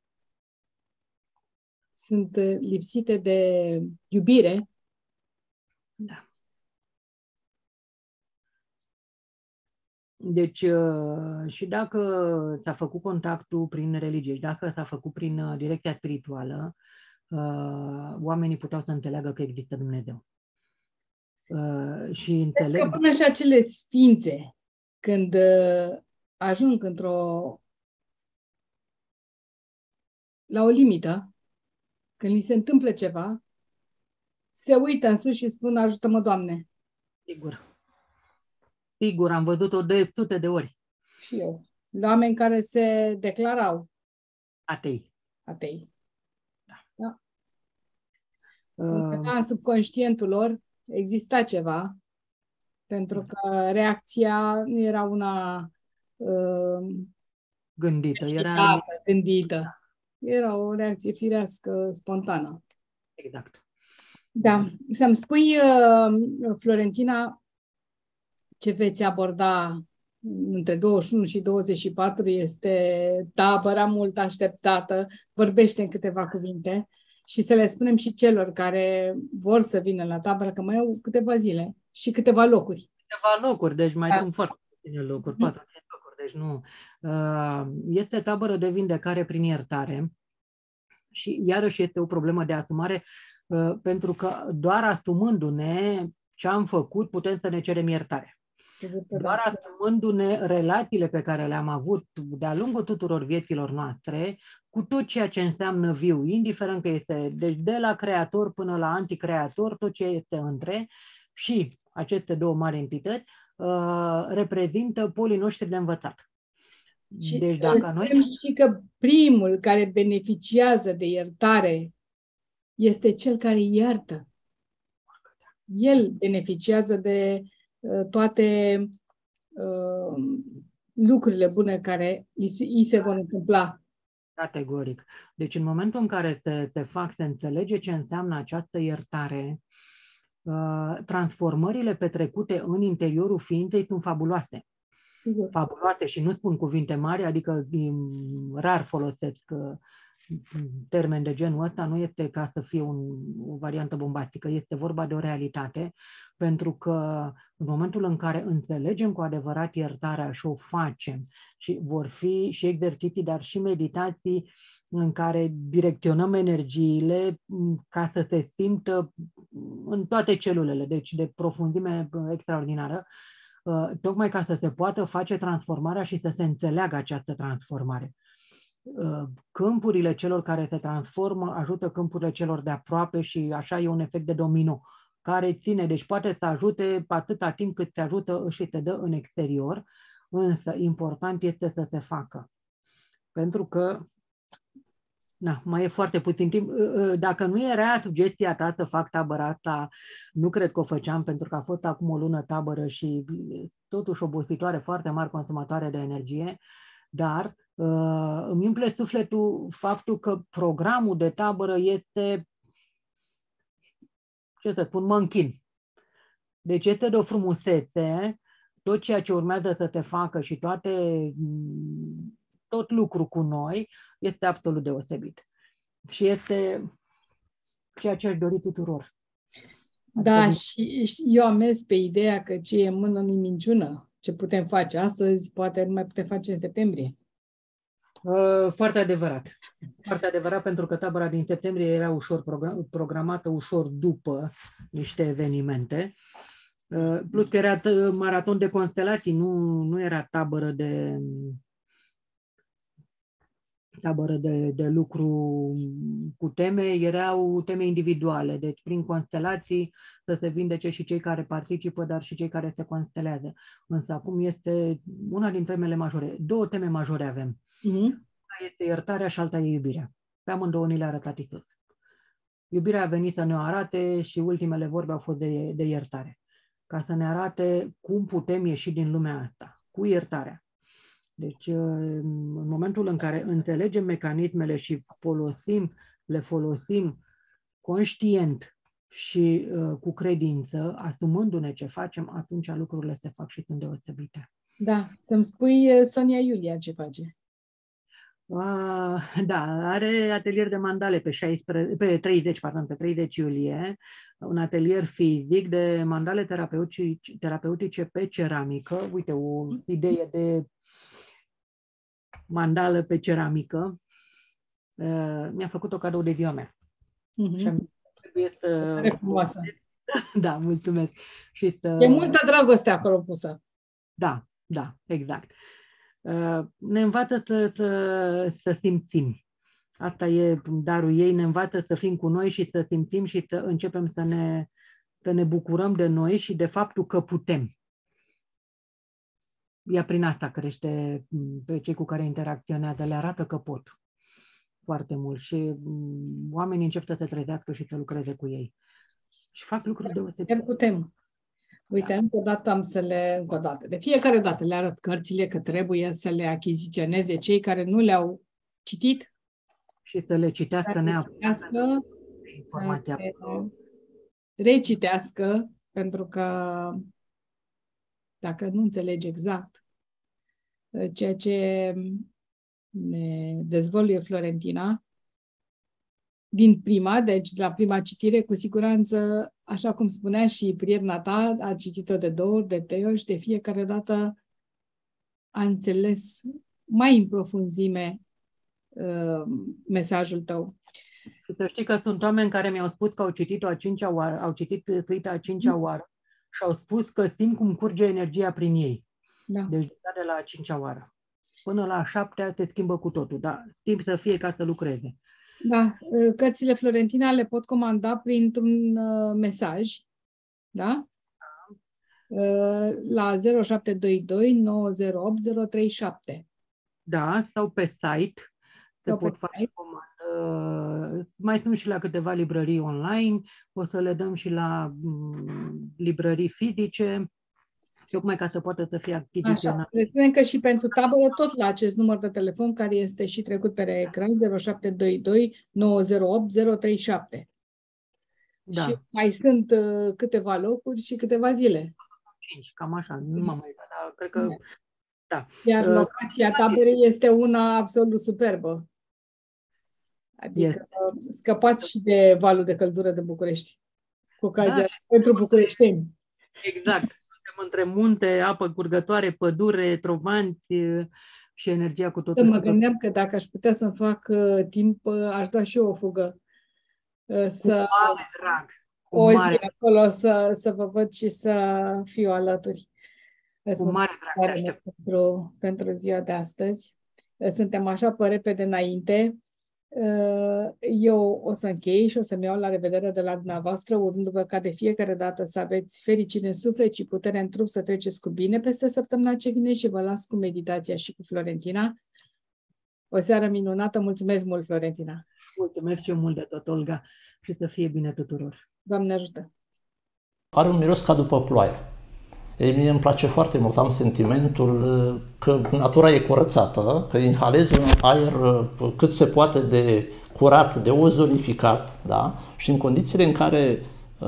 sunt lipsite de iubire. Da. Deci, și dacă s-a făcut contactul prin religie, și dacă s-a făcut prin direcția spirituală, oamenii puteau să înțeleagă că există Dumnezeu. Și înțeleg... Că până și acele sfințe, când ajung la o limită, când li se întâmplă ceva, se uită în sus și spun, ajută-mă, Doamne. Sigur. Sigur, am văzut-o de sute de ori. Și eu. Oameni care se declarau Atei. atei. Da. Uh, În subconștientul lor exista ceva, pentru că reacția nu era una gândită. gândită. Era o reacție firească, spontană. Exact. Da. Să-mi spui, Florentina, ce veți aborda între 21 și 24 este tabăra mult așteptată. Vorbește în câteva cuvinte și să le spunem și celor care vor să vină la tabără că mai au câteva zile și câteva locuri. Câteva locuri, deci mai sunt foarte puține locuri, 4-5 locuri, deci nu. Este tabără de vindecare prin iertare și iarăși este o problemă de asumare, pentru că doar asumându-ne ce am făcut putem să ne cerem iertare. Doar asumându-ne relațiile pe care le-am avut de-a lungul tuturor vieților noastre, cu tot ceea ce înseamnă viu, indiferent că este deci de la creator până la anticreator, tot ce este între, și aceste două mari entități reprezintă polii noștri de învățat. Și deci dacă noi... Și că primul care beneficiază de iertare este cel care iartă. El beneficiază de toate lucrurile bune care îi se vor întâmpla. Categoric. Deci în momentul în care te fac să înțelege ce înseamnă această iertare, transformările petrecute în interiorul ființei sunt fabuloase. Sigur. Fabuloase, și nu spun cuvinte mari, adică rar folosesc termen de genul ăsta, nu este ca să fie o variantă bombastică, este vorba de o realitate, pentru că în momentul în care înțelegem cu adevărat iertarea și o facem, și vor fi și exerciții, dar și meditații în care direcționăm energiile ca să se simtă în toate celulele, deci de profunzime extraordinară, tocmai ca să se poată face transformarea și să se înțeleagă această transformare. Câmpurile celor care se transformă ajută câmpurile celor de aproape și așa e un efect de domino care ține, deci poate să ajute atâta timp cât te ajută și te dă în exterior, însă important este să se facă. Pentru că mai e foarte puțin timp. Dacă nu era sugestia ta să fac tabăra asta, nu cred că o făceam, pentru că a fost acum o lună tabără și totuși obositoare, foarte mari consumatoare de energie, dar îmi umple sufletul faptul că programul de tabără este, ce să spun, mă închin. Deci este de o frumusețe, tot ceea ce urmează să se facă și tot lucru cu noi este absolut deosebit. Și este ceea ce aș dori tuturor. Da, și eu am mers pe ideea că ce e în mână nu-i minciună. Ce putem face astăzi, poate nu mai putem face în septembrie. Foarte adevărat. Foarte adevărat, pentru că tabăra din septembrie era ușor programată, ușor după niște evenimente. Plus că era maraton de constelații, nu era tabără de lucru cu teme, erau teme individuale. Deci prin constelații să se vindece și cei care participă, dar și cei care se constelează. Însă acum este una din temele majore. 2 teme majore avem. Una este iertarea și alta e iubirea. Pe amândouă ni le-a arătat Iisus. Iubirea a venit să ne o arate și ultimele vorbe au fost de iertare. Ca să ne arate cum putem ieși din lumea asta, cu iertarea. Deci, în momentul în care înțelegem mecanismele și le folosim conștient și cu credință, asumându-ne ce facem, atunci lucrurile se fac și sunt deosebite. Da, să-mi spui, Sonia Iulia, ce face? Da, are atelier de mandale pe 30 iulie, un atelier fizic de mandale terapeutice pe ceramică. Uite, o idee de mandală pe ceramică. Mi-a făcut o cadou de ziua mea. Și am trebuit frumoasă. Da, mulțumesc. Și e multă dragoste acolo pusă. Da, exact. Ne învață să simțim. Asta e darul ei, ne învață să fim cu noi și să simțim și să începem să ne bucurăm de noi și de faptul că putem. ea prin asta crește pe cei cu care interacționează, le arată că pot foarte mult și oamenii încep să se trezească și să lucreze cu ei. Și fac lucruri deosebite. Chiar putem. Uite, încă o dată am să încă o dată. De fiecare dată le arăt cărțile că trebuie să le achiziționeze cei care nu le-au citit. Și să le citească neapărat. Informația. Recitească, pentru că dacă nu înțelegi exact ceea ce ne dezvăluie Florentina, din prima, deci la prima citire, cu siguranță, așa cum spunea și prietena ta, a citit-o de 2 ori, de 3 ori și de fiecare dată a înțeles mai în profunzime mesajul tău. Și să știi că sunt oameni care mi-au spus că au citit-o a 5-a oară, au citit suita a 5-a oară și au spus că simt cum curge energia prin ei. Da. Deci de la a 5-a oară. Până la a 7-a se schimbă cu totul, dar timp să fie ca să lucreze. Da, cărțile Florentina le pot comanda printr-un mesaj, da? La 0722 908 037. Da, sau pe site se pot face comandă. Mai sunt și la câteva librării online, o să le dăm și la librării fizice, tocmai ca să poată să fie achiziționat. Le spunem că și pentru tabără, tot la acest număr de telefon, care este și trecut pe ecran, 0722 908 037. Da. Și mai sunt câteva locuri și câteva zile. 5, cam așa, nu m-am uitat, dar cred că da. Iar locația taberei este una absolut superbă. Adică scăpați și de valul de căldură de București. Cu ocazia pentru bucureșteni. Exact. Suntem între munte, apă curgătoare, pădure, trovanți și energia cu totul. Mă gândeam că dacă aș putea să-mi fac timp, aș da și eu o fugă. Cu mare drag. O zi acolo să vă văd și să fiu alături. Cu mare drag pentru ziua de astăzi. Suntem așa pe repede înainte. Eu o să închei și o să-mi iau la revedere de la dumneavoastră, urându-vă ca de fiecare dată să aveți fericire în suflet și putere în trup, să treceți cu bine peste săptămâna ce vine și vă las cu meditația și cu Florentina. O seară minunată, mulțumesc mult, Florentina! Mulțumesc și eu mult de tot, Olga, și să fie bine tuturor! Doamne ajută! Are un miros ca după ploaie. Ei, mie îmi place foarte mult, am sentimentul că natura e curățată, că inhalezi un aer cât se poate de curat, de ozonificat, da? Și în condițiile în care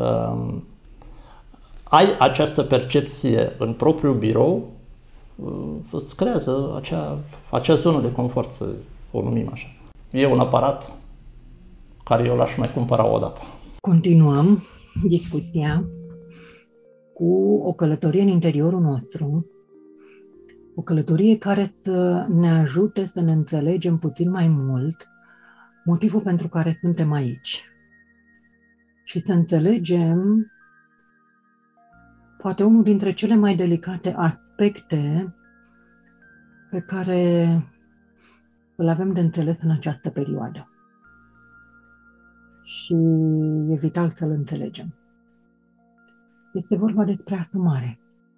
ai această percepție în propriul birou, îți creează acea zonă de confort, să o numim așa. E un aparat care eu l-aș mai cumpăra o dată. Continuăm discuția cu o călătorie în interiorul nostru, o călătorie care să ne ajute să ne înțelegem puțin mai mult motivul pentru care suntem aici. Și să înțelegem poate unul dintre cele mai delicate aspecte pe care îl avem de înțeles în această perioadă. Și e vital să-l înțelegem. Este vorba despre asumare.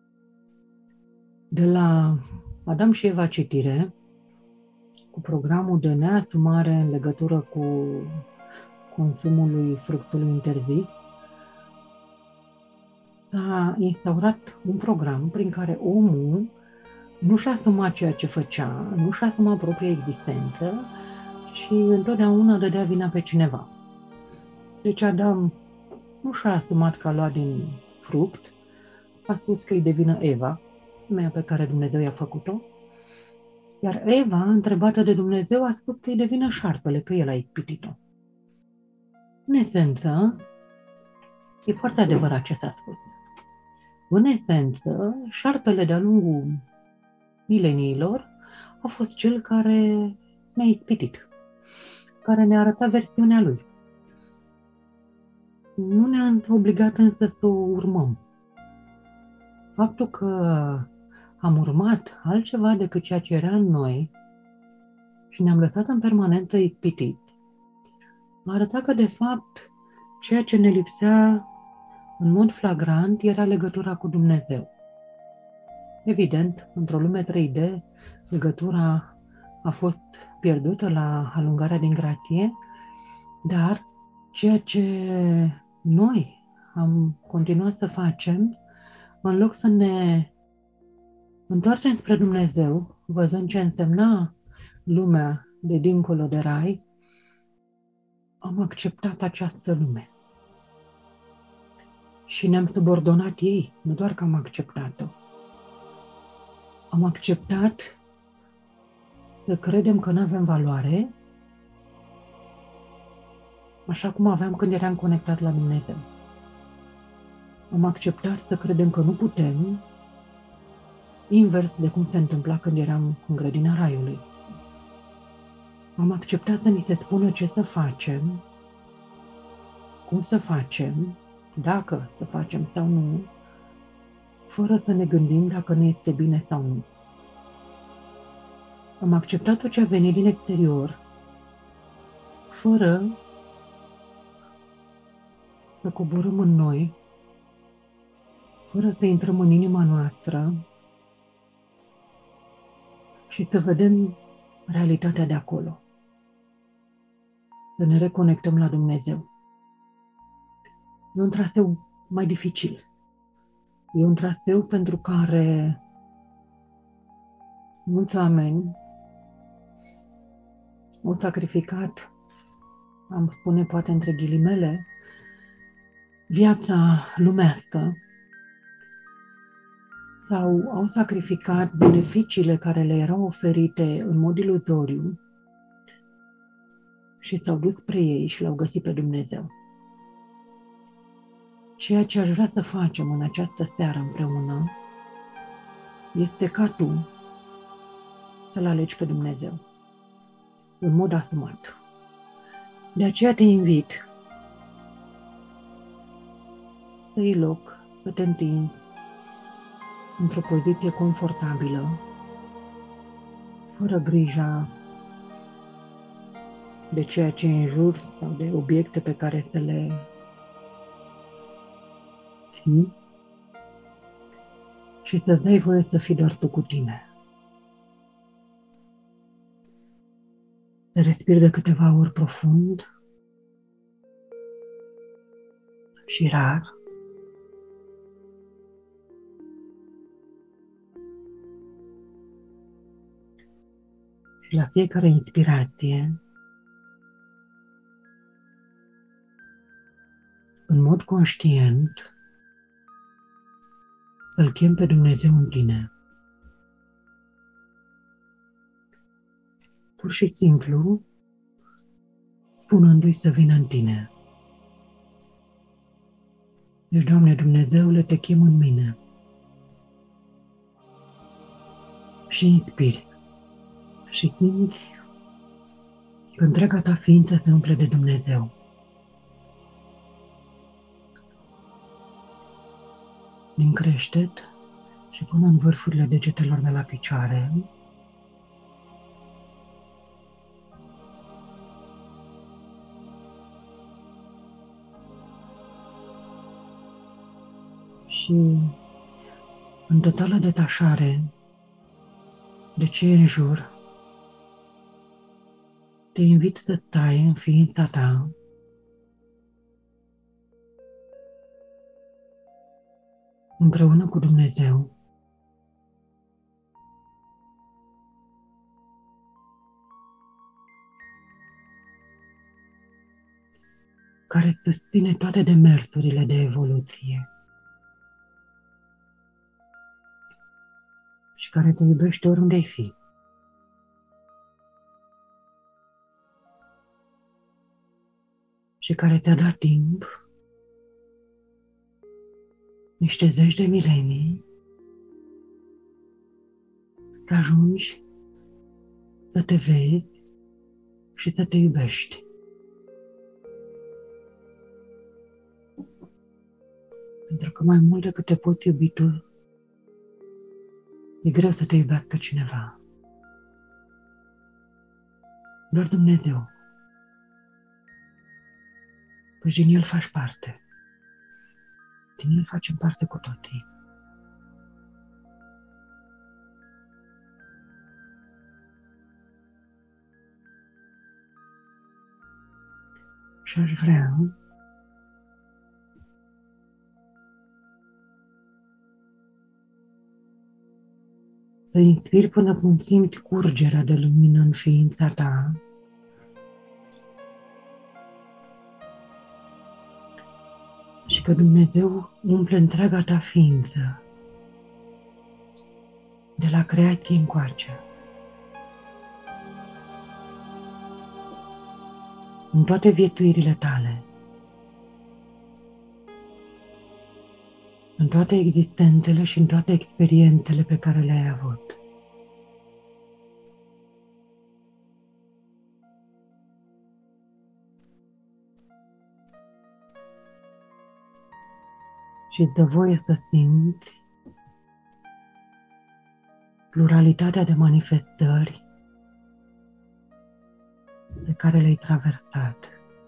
De la Adam și Eva citire, cu programul de neasumare în legătură cu consumului fructului interzis, s-a instaurat un program prin care omul nu și-a asumat ceea ce făcea, nu și-a asumat propria existență și întotdeauna dădea vina pe cineva. Deci Adam nu și-a asumat că a luat din fruct, a spus că îi de vină Eva, femeia pe care Dumnezeu i-a făcut-o, iar Eva, întrebată de Dumnezeu, a spus că îi de vină șarpele, că el a ispitit-o. În esență, e foarte adevărat ce s-a spus. În esență, șarpele de-a lungul mileniilor a fost cel care ne-a ispitit, care ne-a arătat versiunea lui. Nu ne-a obligat însă să o urmăm. Faptul că am urmat altceva decât ceea ce era în noi și ne-am lăsat în permanență ispitiți, a arătat că, de fapt, ceea ce ne lipsea în mod flagrant era legătura cu Dumnezeu. Evident, într-o lume 3D, legătura a fost pierdută la alungarea din gratie, dar ceea ce noi am continuat să facem, în loc să ne întoarcem spre Dumnezeu, văzând ce însemna lumea de dincolo de rai, am acceptat această lume. Și ne-am subordonat ei, nu doar că am acceptat-o. Am acceptat să credem că nu avem valoare, așa cum aveam când eram conectat la Dumnezeu. Am acceptat să credem că nu putem, invers de cum se întâmpla când eram în grădina Raiului. Am acceptat să ni se spună ce să facem, cum să facem, dacă să facem sau nu, fără să ne gândim dacă ne este bine sau nu. Am acceptat tot ce a venit din exterior, fără să coborâm în noi, fără să intrăm în inima noastră și să vedem realitatea de acolo. Să ne reconectăm la Dumnezeu. E un traseu mai dificil. E un traseu pentru care mulți oameni au sacrificat, am spune poate între ghilimele, viața lumească sau au sacrificat beneficiile care le erau oferite în mod iluzoriu și s-au dus spre ei și l-au găsit pe Dumnezeu. Ceea ce aș vrea să facem în această seară împreună este ca tu să-L alegi pe Dumnezeu în mod asumat. De aceea te invit să iei loc, să te întinzi într-o poziție confortabilă, fără grija de ceea ce e în jur sau de obiecte pe care să le ții și să dai voie să fii doar tu cu tine. Să respiri de câteva ori profund și rar. Și la fiecare inspirație, în mod conștient, să-L chem pe Dumnezeu în tine. Pur și simplu, spunându-i să vină în tine. Deci, Doamne Dumnezeule, te chem în mine. Și inspiri. Și simți că întreaga ta ființă se umple de Dumnezeu. Din creștet și până în vârfurile degetelor de la picioare. Și în totală detașare de ce e în jur, te invit să stai în ființa ta împreună cu Dumnezeu care susține toate demersurile de evoluție și care te iubește oriunde ai fi. Și care ți-a dat timp, niște zeci de milenii, să ajungi să te vezi și să te iubești. Pentru că mai mult decât te poți iubi tu, e greu să te iubească cineva. Doar Dumnezeu. Căci din El faci parte. Din El facem parte cu toții. Și aș vrea să inspiri până când simți curgerea de lumină în ființa ta. Și că Dumnezeu umple întreaga ta ființă, de la creație încoace. În toate viețuirile tale, în toate existențele și în toate experiențele pe care le-ai avut. Și îți dă voie să simți pluralitatea de manifestări pe care le-ai traversat.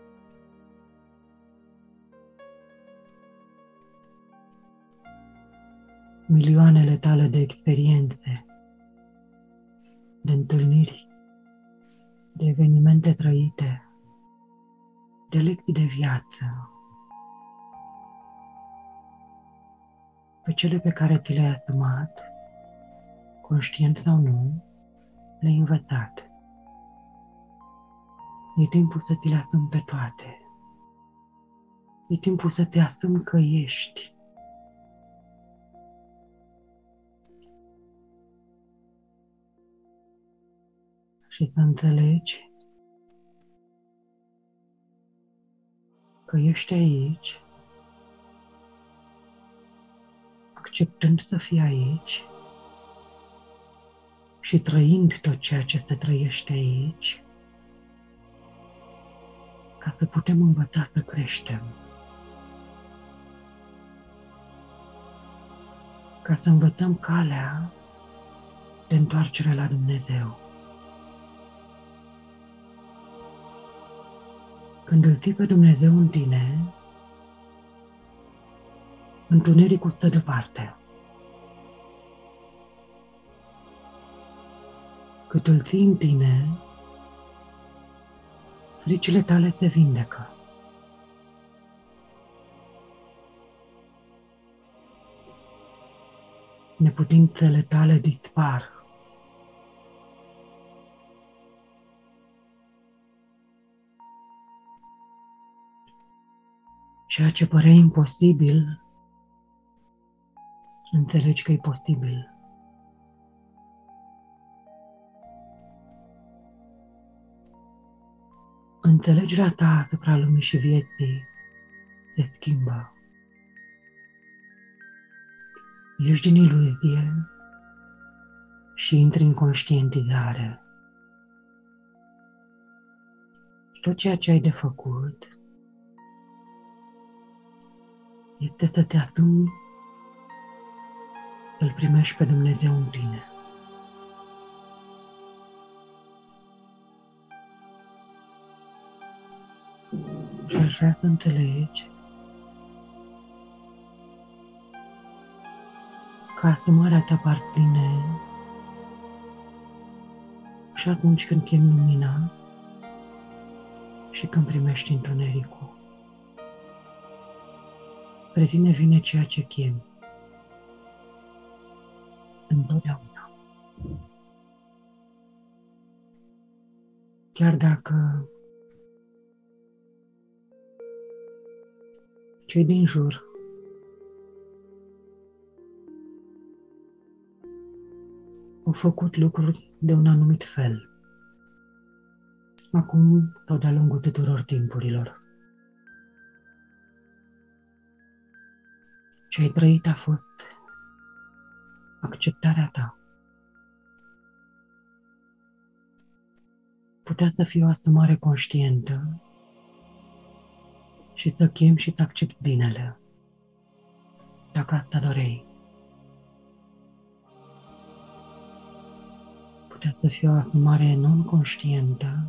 Milioanele tale de experiențe, de întâlniri, de evenimente trăite, de lecții de viață, pe cele pe care ți le-ai asumat, conștient sau nu, le-ai învățat. E timpul să ți le asumi pe toate. E timpul să te asumi că ești. Și să înțelegi că ești aici, acceptând să fii aici și trăind tot ceea ce se trăiește aici, ca să putem învăța să creștem, ca să învățăm calea de întoarcere la Dumnezeu. Când îl ții pe Dumnezeu în tine, întunericul stă departe. Cât îl ții în tine, fricile tale se vindecă. Neputințele tale dispar. Ceea ce părea imposibil, înțelegi că e posibil. Înțelegerea ta asupra lumii și vieții se schimbă. Ieși din iluzie și intri în conștientizare. Tot ceea ce ai de făcut este să te asumi să-L primești pe Dumnezeu în tine. Și aș vrea să înțelegi că asumarea te aparține și atunci când chemi lumina și când primești întunericul. Spre tine vine ceea ce chemi. Întotdeauna. Chiar dacă cei din jur au făcut lucruri de un anumit fel, acum sau de-a lungul tuturor timpurilor. Ce ai trăit a fost acceptarea ta. Putea să fie o asumare conștientă și să chemi și să accepti binele, dacă asta doreai. Putea să fie o asumare non-conștientă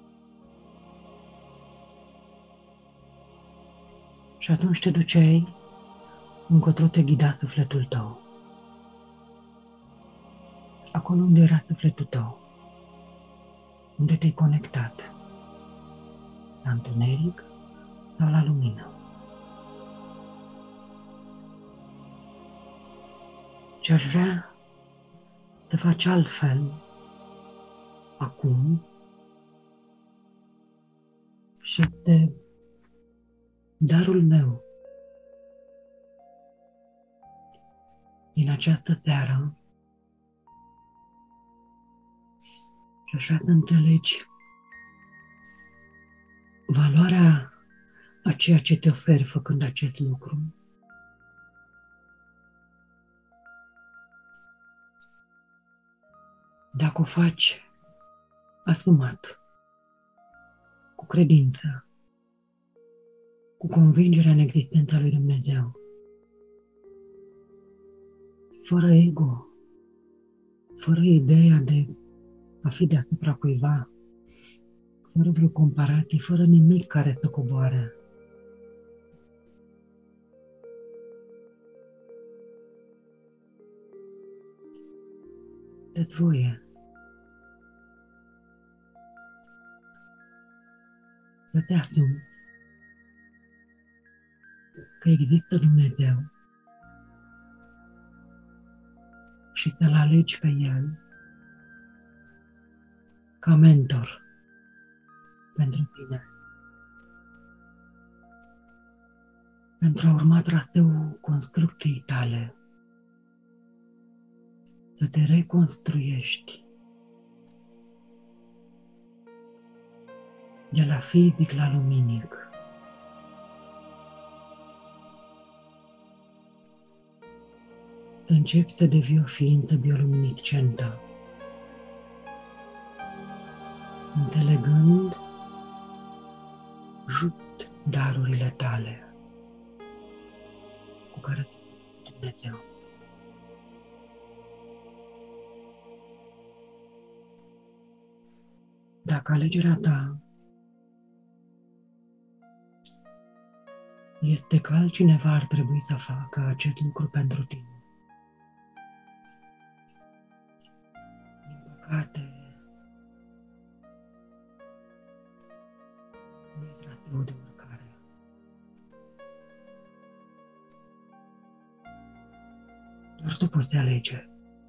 și atunci te duceai încotro te ghida sufletul tău. Acolo unde era sufletul tău, unde te-ai conectat la întuneric sau la lumină. Și aș vrea să faci altfel acum și este darul meu din această seară și aș vrea să înțelegi valoarea a ceea ce te oferi făcând acest lucru. Dacă o faci asumat, cu credință, cu convingerea în existența lui Dumnezeu, fără ego, fără ideea de a fi deasupra cuiva, fără vreo comparație, fără nimic care să coboare. Dă-ți voie să te asumi că există Dumnezeu și să-L alegi pe El ca mentor pentru tine, pentru a urma traseul construcției tale, să te reconstruiești de la fizic la luminic. Să începi să devii o ființă bioluminescentă, înțelegând just darurile tale cu care te iubește Dumnezeu. Dacă alegerea ta este că altcineva ar trebui să facă acest lucru pentru tine, din păcate, nu e traseul de urcare. Doar tu poți alege.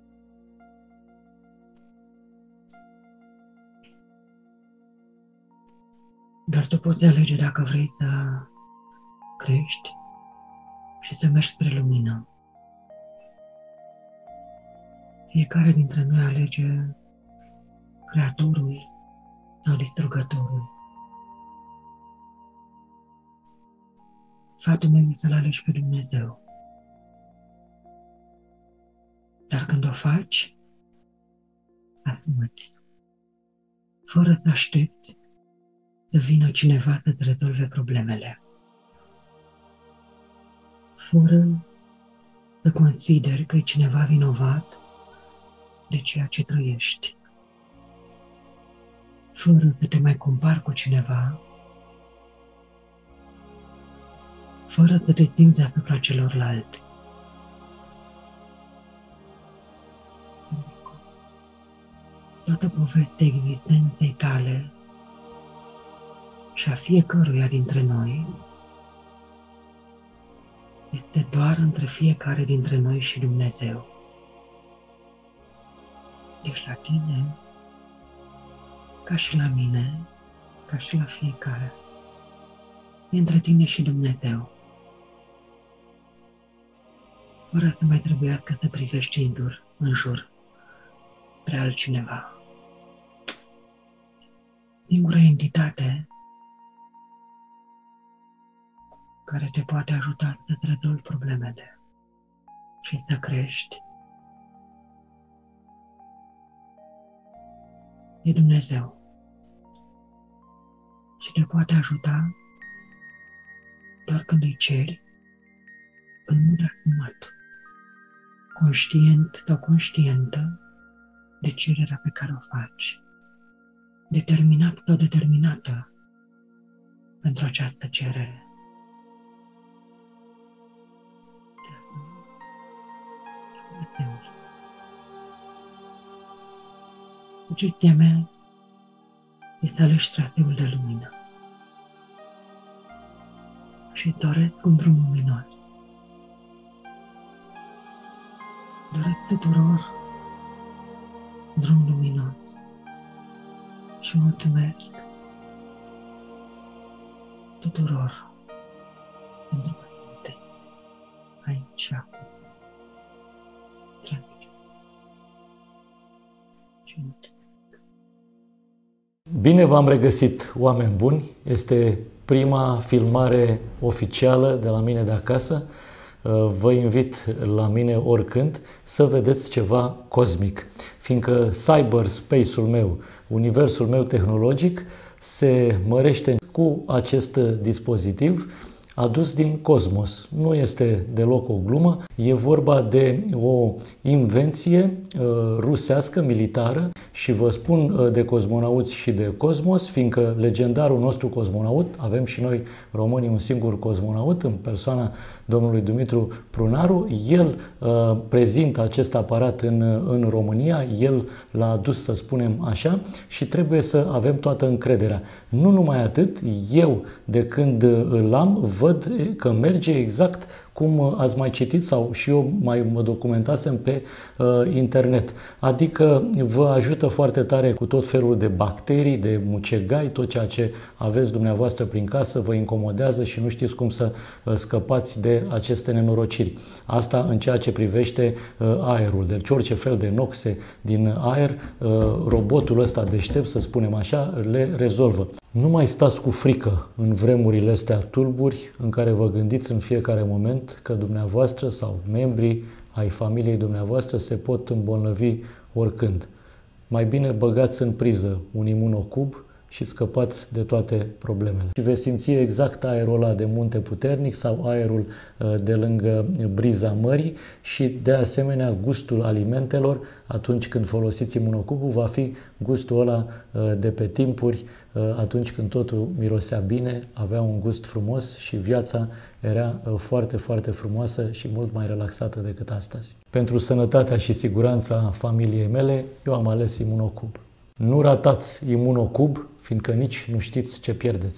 Dar tu poți alege dacă vrei să crești și să mergi spre lumină. Fiecare dintre noi alege creatorul sau distrugătorul. Sfatul meu e să-L alegi pe Dumnezeu. Dar când o faci, asumă-ți, fără să aștepți să vină cineva să-ți rezolve problemele, fără să consideri că e cineva vinovat de ceea ce trăiești, fără să te mai compari cu cineva, fără să te simți asupra celorlalți. Toată povestea existenței tale și a fiecăruia dintre noi este doar între fiecare dintre noi și Dumnezeu. Deci la tine, ca și la mine, ca și la fiecare, e între tine și Dumnezeu. Fără să mai trebuiască să privești în jur spre altcineva. Singura entitate care te poate ajuta să-ți rezolvi problemele și să crești e Dumnezeu. Și te poate ajuta doar când îi ceri în mod asumat, conștient sau conștientă de cererea pe care o faci, determinat sau determinată pentru această cerere. Te asumi Dumnezeul. Sugestia mea e să alegi traseul de lumină. și doresc un drum luminos. Doresc tuturor un drum luminos și mulțumesc tuturor pentru că sunteți aici și acum. Bine v-am regăsit, oameni buni! Este prima filmare oficială de la mine de acasă. Vă invit la mine oricând să vedeți ceva cosmic, fiindcă cyberspace-ul meu, universul meu tehnologic, se mărește cu acest dispozitiv adus din cosmos. Nu este deloc o glumă, e vorba de o invenție rusească, militară, și vă spun de cosmonauți și de cosmos, fiindcă legendarul nostru cosmonaut, avem și noi românii un singur cosmonaut în persoana domnului Dumitru Prunaru, el prezintă acest aparat în România, el l-a adus, să spunem așa, și trebuie să avem toată încrederea. Nu numai atât, eu de când îl am, văd că merge exact cum ați mai citit sau și eu mai mă documentasem pe internet. Adică vă ajută foarte tare cu tot felul de bacterii, de mucegai, tot ceea ce aveți dumneavoastră prin casă vă incomodează și nu știți cum să scăpați de aceste nenorociri. Asta în ceea ce privește aerul. Deci orice fel de noxe din aer, robotul ăsta deștept, să spunem așa, le rezolvă. Nu mai stați cu frică în vremurile astea tulburi în care vă gândiți în fiecare moment că dumneavoastră sau membrii ai familiei dumneavoastră se pot îmbolnăvi oricând. Mai bine băgați în priză un imunocub și scăpați de toate problemele. Și veți simți exact aerul ăla de munte puternic sau aerul de lângă briza mării și de asemenea gustul alimentelor atunci când folosiți imunocubul va fi gustul ăla de pe timpuri, atunci când totul mirosea bine, avea un gust frumos și viața era foarte, foarte frumoasă și mult mai relaxată decât astăzi. Pentru sănătatea și siguranța familiei mele, eu am ales imunocub. Nu ratați imunocub, fiindcă nici nu știți ce pierdeți.